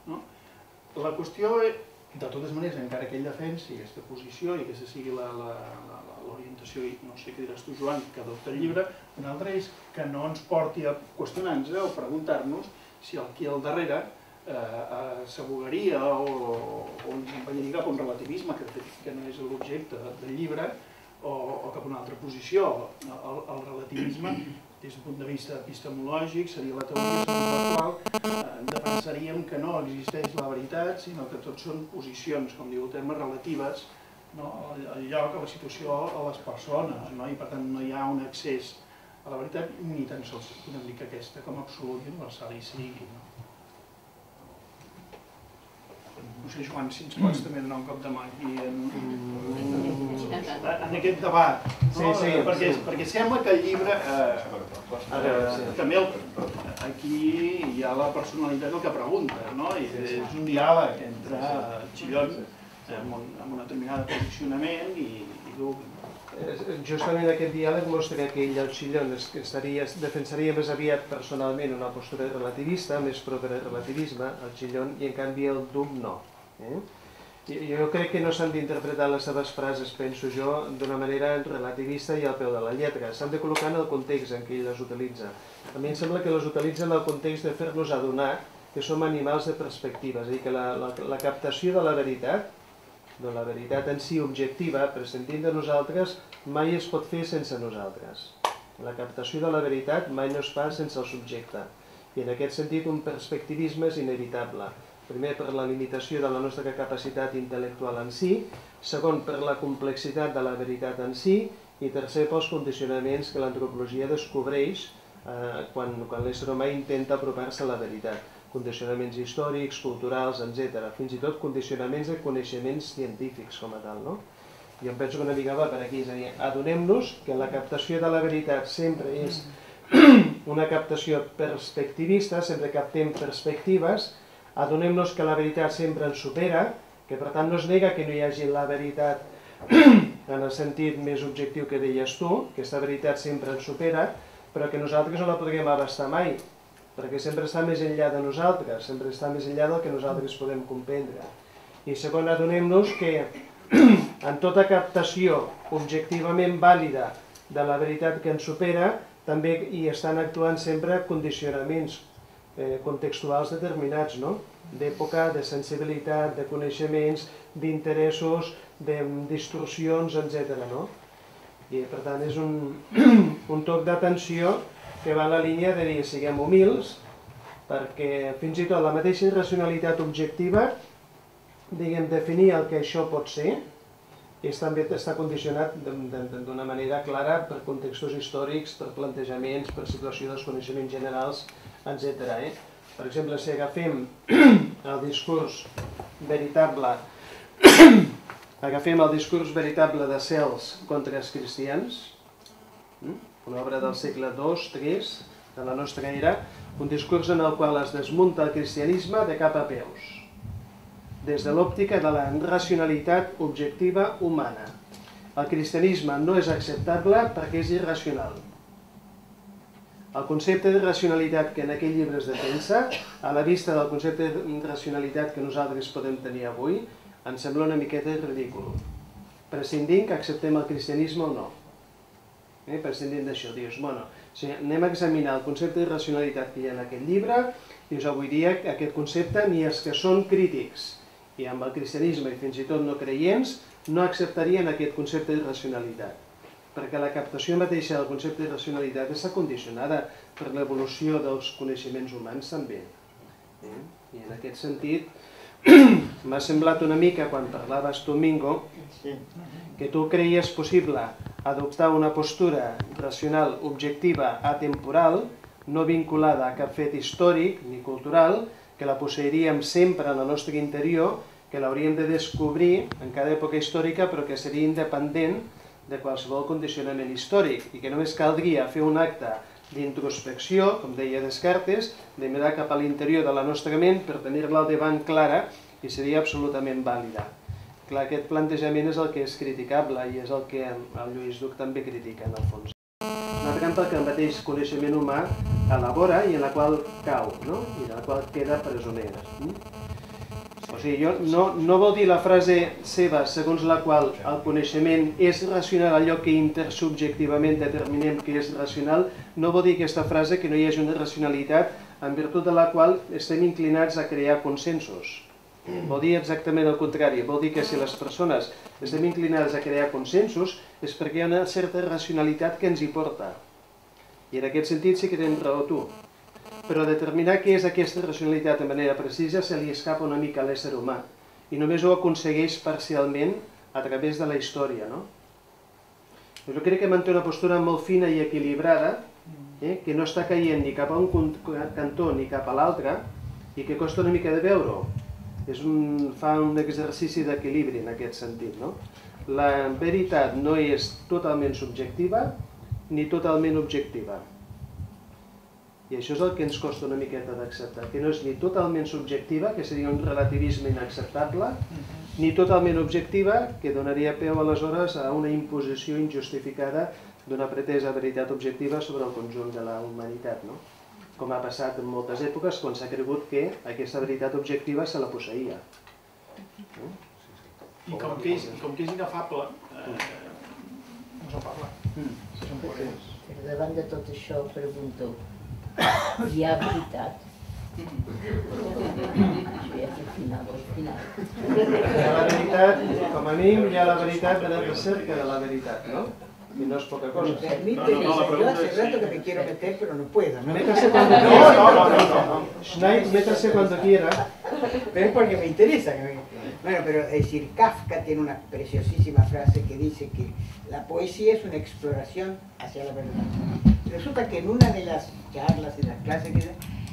La qüestió, de totes maneres, encara que ell defensi aquesta posició i aquesta sigui l'orientació, i no sé què diràs tu, Joan, que adopta el llibre, una altra és que no ens porti a qüestionar-nos o preguntar-nos si aquí al darrere s'abogaria o ens empenyaria cap a un relativisme, que no és l'objecte del llibre, o cap a una altra posició. El relativisme, des d'un punt de vista epistemològic, seria la teoria segons la qual defensaríem que no existeix la veritat, sinó que tot són posicions, com diu el terme, relatives al lloc, a la situació, a les persones, i per tant no hi ha un accés a la veritat, ni tan sols podem dir que aquesta com a absolut i universal hi sigui. No sé, Joan, si ens pots també donar un cop de mà aquí en aquest debat, perquè sembla que el llibre, també aquí hi ha la personalitat del que pregunta, és un diàleg entre Chillon amb un determinat posicionament i tu. Justament aquest diàleg mostra que ell, el Chillon, defensaria més aviat personalment una postura relativista, més propera al relativisme, el Chillon, i en canvi el Duc no. Jo crec que no s'han d'interpretar les seves frases, penso jo, d'una manera relativista i al peu de la lletra. S'han de col·locar en el context en què ell les utilitza. A mi em sembla que les utilitza en el context de fer-nos adonar que som animals de perspectiva, és a dir, que la captació de la veritat, de la veritat en si objectiva, prescindint de nosaltres, mai es pot fer sense nosaltres. La captació de la veritat mai no es fa sense el subjecte. I en aquest sentit un perspectivisme és inevitable. Primer, per la limitació de la nostra capacitat intel·lectual en si, segon, per la complexitat de la veritat en si, i tercer, pels condicionaments que l'antropologia descobreix quan l'ésser humà intenta apropar-se a la veritat. Condicionaments històrics, culturals, etcètera. Fins i tot condicionaments de coneixements científics com a tal. Jo em penso que una mica va per aquí, és a dir, adonem-nos que la captació de la veritat sempre és una captació perspectivista, sempre captem perspectives, adonem-nos que la veritat sempre ens supera, que per tant no es nega que no hi hagi la veritat en el sentit més objectiu que deies tu, que aquesta veritat sempre ens supera, però que nosaltres no la podríem abastar mai, perquè sempre està més enllà de nosaltres, sempre està més enllà del que nosaltres podem comprendre. I segon, adonem-nos que en tota captació objectivament vàlida de la veritat que ens supera, també hi estan actuant sempre condicionaments contextuals determinats, d'època, de sensibilitat, de coneixements, d'interessos, de distorsions, etcètera. I per tant és un toc d'atenció que va en la línia de dir siguem humils, perquè fins i tot la mateixa irracionalitat objectiva, diguem, definir el que això pot ser, també està condicionat d'una manera clara per contextos històrics, per plantejaments, per situació dels coneixements generals, etcètera. Per exemple, si agafem el discurs veritable agafem el discurs veritable de Cels contra els cristians, una obra del segle dos tres de la nostra era, un discurs en el qual es desmunta el cristianisme de cap a peus, des de l'òptica de la racionalitat objectiva humana. El cristianisme no és acceptable perquè és irracional. El concepte de racionalitat que en aquell llibre es defensa, a la vista del concepte de racionalitat que nosaltres podem tenir avui, ens sembla una miqueta ridícul. Prescindint que acceptem el cristianisme o no. Prescindint d'això, dius, bueno, si anem a examinar el concepte de racionalitat que hi ha en aquest llibre, dius, avui dia aquest concepte ni els que són crítics i amb el cristianisme i fins i tot no creients no acceptarien aquest concepte de racionalitat, perquè la captació mateixa del concepte de racionalitat està condicionada per l'evolució dels coneixements humans també. I en aquest sentit m'ha semblat una mica, quan parlaves tu, Mingo, que tu creies possible adoptar una postura racional, objectiva, atemporal, no vinculada a cap fet històric ni cultural, que la posseiríem sempre en el nostre interior, que l'hauríem de descobrir en cada època històrica, però que seria independent de qualsevol condicionament històric, i que només caldria fer un acte d'introspecció, com deia Descartes, de mirar cap a l'interior de la nostra ment per tenir-la al davant clara i seria absolutament vàlida. Clar, aquest plantejament és el que és criticable i és el que el Lluís Duc també critica, en el fons. Una trampa que el mateix coneixement humà elabora i en la qual cau, no? I en la qual queda presonera. O sigui, jo, no, no vol dir la frase seva segons la qual el coneixement és racional, allò que intersubjectivament determinem que és racional, no vol dir aquesta frase que no hi hagi una racionalitat en virtut de la qual estem inclinats a crear consensos. Vol dir exactament el contrari, vol dir que si les persones estem inclinades a crear consensos és perquè hi ha una certa racionalitat que ens hi porta. I en aquest sentit sí que tens raó tu. Però determinar què és aquesta racionalitat de manera precisa se li escapa una mica a l'ésser humà i només ho aconsegueix parcialment a través de la història. Jo crec que manté una postura molt fina i equilibrada, que no està caient ni cap a un cantó ni cap a l'altre i que costa una mica de veure-ho. Fa un exercici d'equilibri en aquest sentit. La veritat no és totalment subjectiva ni totalment objectiva. I això és el que ens costa una miqueta d'acceptar, que no és ni totalment subjectiva, que seria un relativisme inacceptable, ni totalment objectiva, que donaria peu aleshores a una imposició injustificada d'una pretesa veritat objectiva sobre el conjunt de la humanitat, com ha passat en moltes èpoques quan s'ha cregut que aquesta veritat objectiva se la posseïa. I com que és inefable, no se'n parla. Però davant de tot això pregunto, hi ha veritat? Això ja és el final, el final. Hi ha la veritat, com a mínim hi ha la veritat de la recerca de la veritat, no? Y no es poca cosa. Me permite, yo hace rato que me quiero meter, pero no puedo. Métase cuando quiera. No, no, no. Schneid, métase cuando quiera. Pero es porque me interesa. Bueno, pero es decir, Kafka tiene una preciosísima frase que dice que la poesía es una exploración hacia la verdad. Resulta que en una de las charlas y las clases que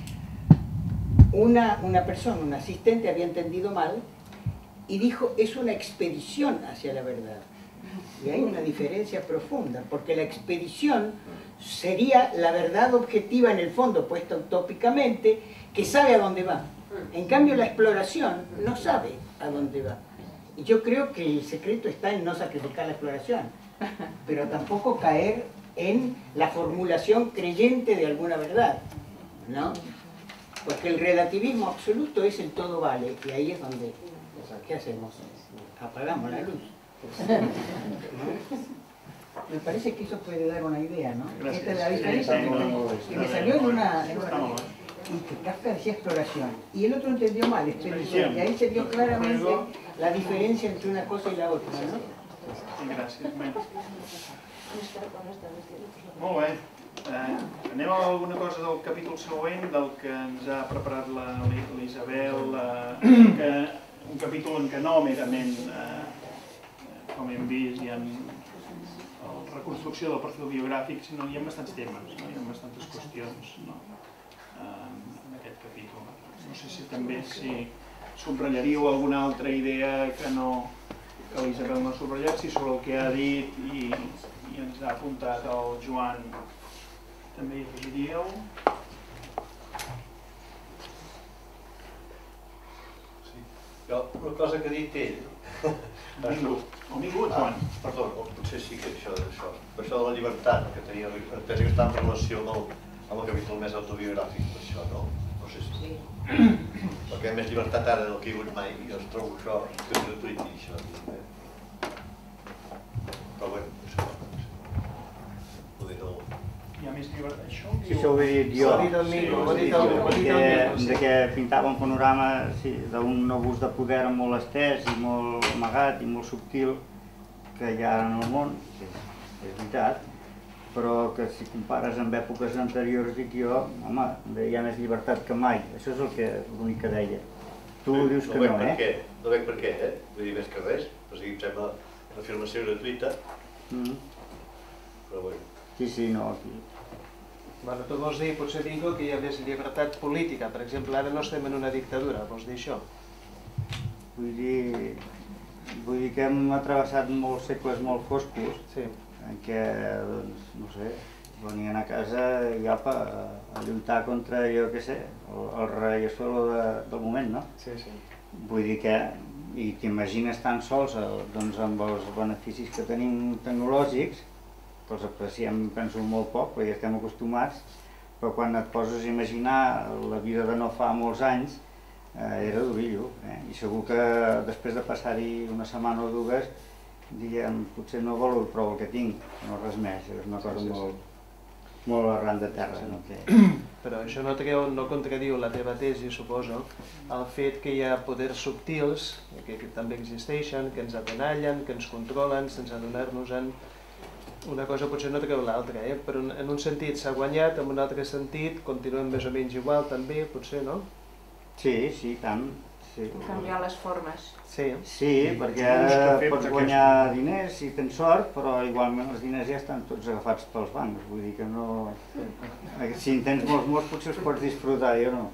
una, una persona, un asistente, había entendido mal y dijo, es una expedición hacia la verdad. Y hay una diferencia profunda, porque la expedición sería la verdad objetiva en el fondo, puesta utópicamente, que sabe a dónde va. En cambio, la exploración no sabe a dónde va. Y yo creo que el secreto está en no sacrificar la exploración, pero tampoco caer en la formulación creyente de alguna verdad, ¿no? Porque el relativismo absoluto es el todo vale, y ahí es donde, ¿qué hacemos? Apagamos la luz. Me parece que eso puede dar una idea, ¿no? Esta es la diferencia que me, que me salió en una, en una... Y que Kafka decía exploración, y el otro entendió mal, expedición, y ahí se vio claramente la diferencia entre una cosa y la otra, ¿no? Gràcies. Molt bé. Anem a alguna cosa del capítol següent, del que ens ha preparat l'Isabel, un capítol en què no merament, com hem vist, hi ha la reconstrucció del perfil biogràfic, sinó hi ha bastants temes, hi ha bastantes qüestions en aquest capítol. No sé si també si subratllaríeu alguna altra idea que l'Isabel no ha subratllat, si sobre el que ha dit i ens ha apuntat el Joan també hi afegiríeu. Una cosa que ha dit ell... Benvingut, Joan. Perdó, potser sí que això, això de la llibertat que tenia, penso que està en relació amb el capítol més autobiogràfic, per això, no? No sé si... Perquè hi ha més llibertat ara del que hi ha hagut mai, i jo trobo això, que és gratuït i això. Però bé, això... Poder no... Hi ha més llibertat, això? Sí, això ho he dit jo. De que pintava un panorama d'un abús de poder molt estès i molt amagat i molt subtil que hi ha en el món, que és veritat, però que si compares amb èpoques anteriors, dic jo, home, hi ha més llibertat que mai. Això és l'únic que deia. Tu dius que no, eh? No veig per què, eh? Vull dir, més que res. O sigui, em sembla una afirmació gratuïta. Però bé. Sí, sí, no, aquí. Bueno, tu vols dir, potser digo que hi ha més llibertat política. Per exemple, ara no estem en una dictadura, vols dir això? Vull dir... Vull dir que hem travessat molts segles molt foscos, en què, doncs, no sé, venien a casa ja a lluitar contra, jo què sé, el rei del moment, no? Sí, sí. Vull dir que, i t'imagines tan sols amb els beneficis que tenim tecnològics, que els apreciem, penso, molt poc, perquè estem acostumats, però quan et poses a imaginar la vida de no fa molts anys, era d'orillo, i segur que després de passar-hi una setmana o dues, diguem, potser no valoro prou el que tinc, no res més, és una cosa molt arran de terra. Però això no contradiu la teva tesi, suposo, el fet que hi ha poders subtils, que també existeixen, que ens atenallen, que ens controlen sense adonar-nos-en. Una cosa potser no treu l'altra, però en un sentit s'ha guanyat, en un altre sentit continuem més o menys igual també, potser, no? Sí, sí, tant. Canviar les formes. Sí, perquè ara pots guanyar diners si tens sort, però igualment els diners ja estan tots agafats pels bancs, vull dir que no... Si en tens molts molts potser els pots disfrutar, jo no.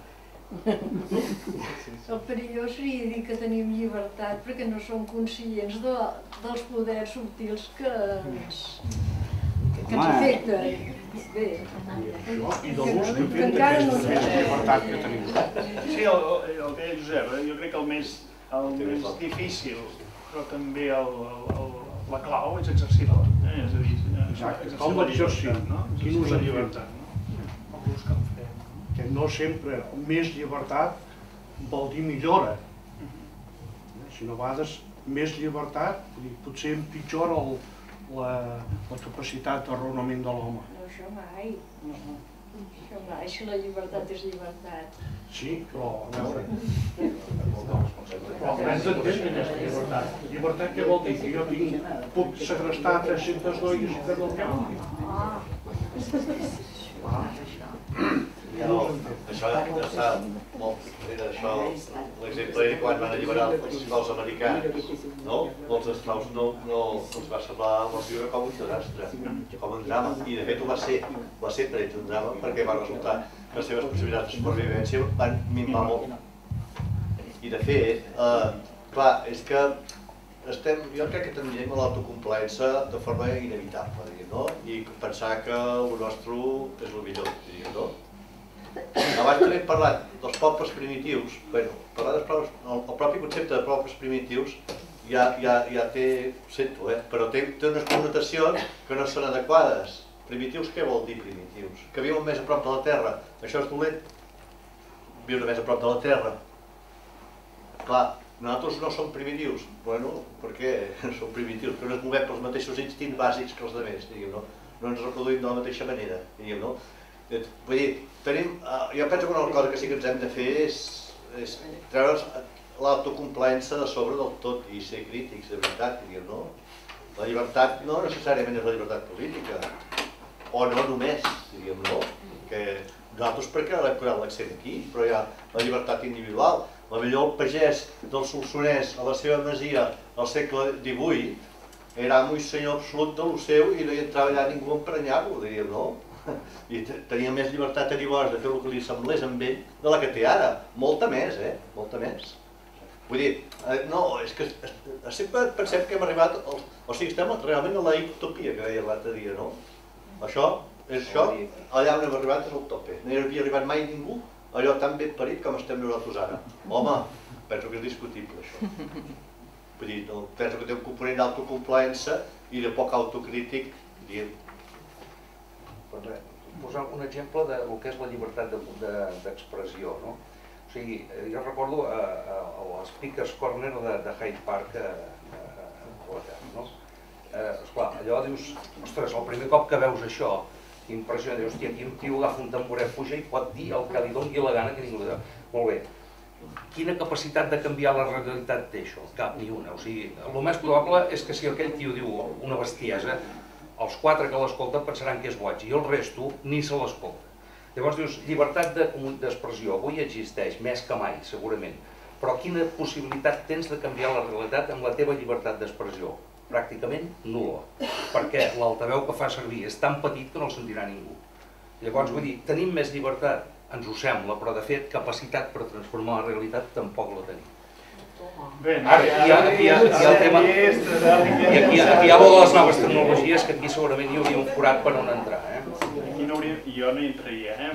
El perillós seria dir que tenim llibertat perquè no som conscients dels poders subtils que ens afecten. Bé, que encara no tenim llibertat que tenim. Sí, el que deia Josep, jo crec que el més difícil, però també la clau és exercir-la. És a dir, com l'exercir? Quin ús en llibertat? El ús que en fem. Que no sempre més llibertat vol dir millora. Sinó a vegades més llibertat potser empitjora la capacitat de raonament de l'home. No, això mai. Això mai, si la llibertat és llibertat. Sí, però a veure... Però hem d'entendre aquesta llibertat. Llibertat què vol dir? Que jo tinc, puc segrestar tres-centes noies i fer-ne el que vulgui. Això està molt... L'exemple era quan van alliberar els esclaus americans, no? Molts esclaus no els va semblar viure com un desastre, com un drama. I de fet ho va ser, va ser per ells un drama, perquè va resultar que les seves possibilitats de supervivència van minvar molt. I de fet, clar, és que estem, jo crec que tenim l'autocomplaença de forma inevitable, no? I pensar que el nostre és el millor, no? Abans també hem parlat dels pobles primitius, bueno, parlar dels pobles, el propi concepte de pobles primitius ja té, ho sento, però té unes connotacions que no són adequades. Primitius, què vol dir primitius? Que viuen més a prop de la terra, això és dolent? Viure més a prop de la terra? Clar, nosaltres no som primitius, bueno, per què som primitius? Que no ens movem pels mateixos instints bàsics que els altres, diguem, no? No ens reproduïm de la mateixa manera, diguem, no? Vull dir, tenim, jo penso que una cosa que sí que ens hem de fer és treure'ns l'autocomplaença de sobre del tot i ser crítics, de veritat, diguem, no? La llibertat no necessàriament és la llibertat política, o no només, diríem, no? Que nosaltres perquè l'hem posat l'accent aquí, però hi ha la llibertat individual. La millor el pagès del Solsonès a la seva masia al segle divuit era amo i senyor absolut de lo seu i no hi entrava allà ningú a emprenyar-lo, diríem, no? I tenia més llibertat a llavors de fer el que li semblés amb ell de la que té ara. Molta més, eh? Molta més. Vull dir, no, és que sempre pensem que hem arribat, o sigui, estem realment a la utopia que deia l'altre dia, no? Això, és això, allà on hem arribat és el tope. No hi havia arribat mai ningú allò tan ben parit com estem nosaltres ara. Home, penso que és discutible, això. Vull dir, penso que té un component d'autocomplaença i de poc autocrític, dient. Posar un exemple del que és la llibertat d'expressió, no? O sigui, jo recordo a l'Speaker's Corner de Hyde Park a Anglaterra, no? Esclar, allò dius, ostres, el primer cop que veus això, impressiona, dius, hòstia, aquí un tio agafa un tamboret, puja i pot dir el que li doni la gana que ningú li doni. Molt bé. Quina capacitat de canviar la realitat té això? Cap, ni una. O sigui, el més probable és que si aquell tio diu una bestiesa, els quatre que l'escolten pensaran que és boig i el resto ni se l'escolta. Llavors dius, llibertat d'expressió avui existeix, més que mai, segurament, però quina possibilitat tens de canviar la realitat amb la teva llibertat d'expressió? Pràcticament nul·la, perquè l'altaveu que fa servir és tan petit que no el sentirà ningú. Llavors, vull dir, tenim més llibertat, ens ho sembla, però de fet capacitat per transformar la realitat tampoc la tenim. Ara, aquí hi ha el tema, i aquí hi ha les noves tecnologies que aquí segurament hi hauria un forat per on entrar. Aquí no hauria, jo no hi entraria, eh?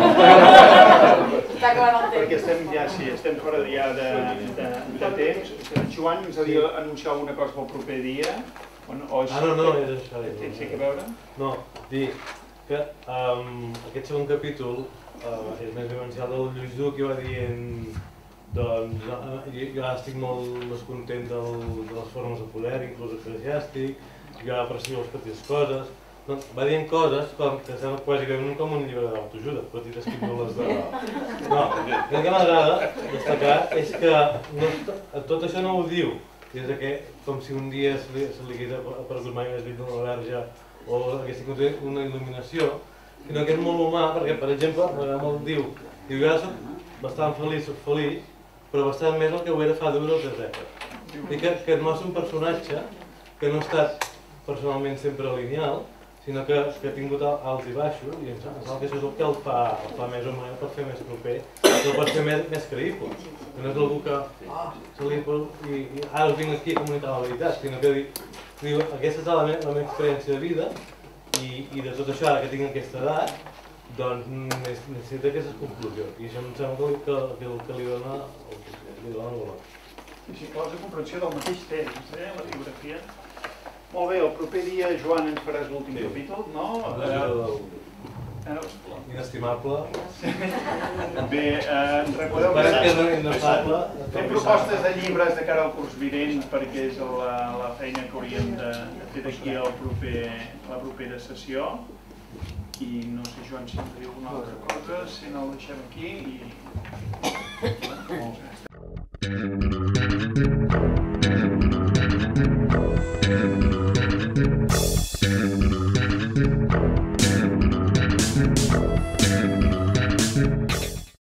Està acabant el temps. Perquè estem ja, sí, estem fora ja de temps. En Joan ens ha d'anunciar alguna cosa pel proper dia. Ah, no, no, és això. Tens que veure? No, dir que aquest segon capítol és més vivencial del Lluís Duc i va dient doncs jo estic molt descontent de les formes de poder, inclús eclesiàstic, jo aprecio les petites coses. Va dient coses que sembla quasi com un llibre d'autoajuda, petites píndoles de... No, el que m'agrada destacar és que tot això no ho diu, des que com si un dia se li hagués aparegut mai més vist una verge o hagués tingut una il·luminació, sinó que és molt humà perquè, per exemple, m'agrada molt diu, diu jo ara soc bastant feliç, soc feliç, però bastant més el que ho era fa dues o tres dècades. I que et mostra un personatge que no ha estat personalment sempre lineal, sinó que ha tingut alts i baixos, i em sembla que això és el que el fa més o menys per fer més proper, però per fer més creïble. No és algú que, ah, ara us vinc aquí a comunicar la veritat, sinó que diu, aquesta és la meva experiència de vida, i de tot això, ara que tinc aquesta edat, doncs necessita aquestes conclusions, i això em sembla que li dona valor. Sí, claus de comprensió del mateix temps, eh, la biografia. Molt bé, el proper dia, Joan, ens faràs l'últim capítol, no? Inestimable. Bé, ens recordeu que fem propostes de llibres de cara al curs vinent perquè és la feina que hauríem de fer d'aquí a la propera sessió. I no sé, Joan, si ens diu alguna altra cosa, si no el deixem aquí i...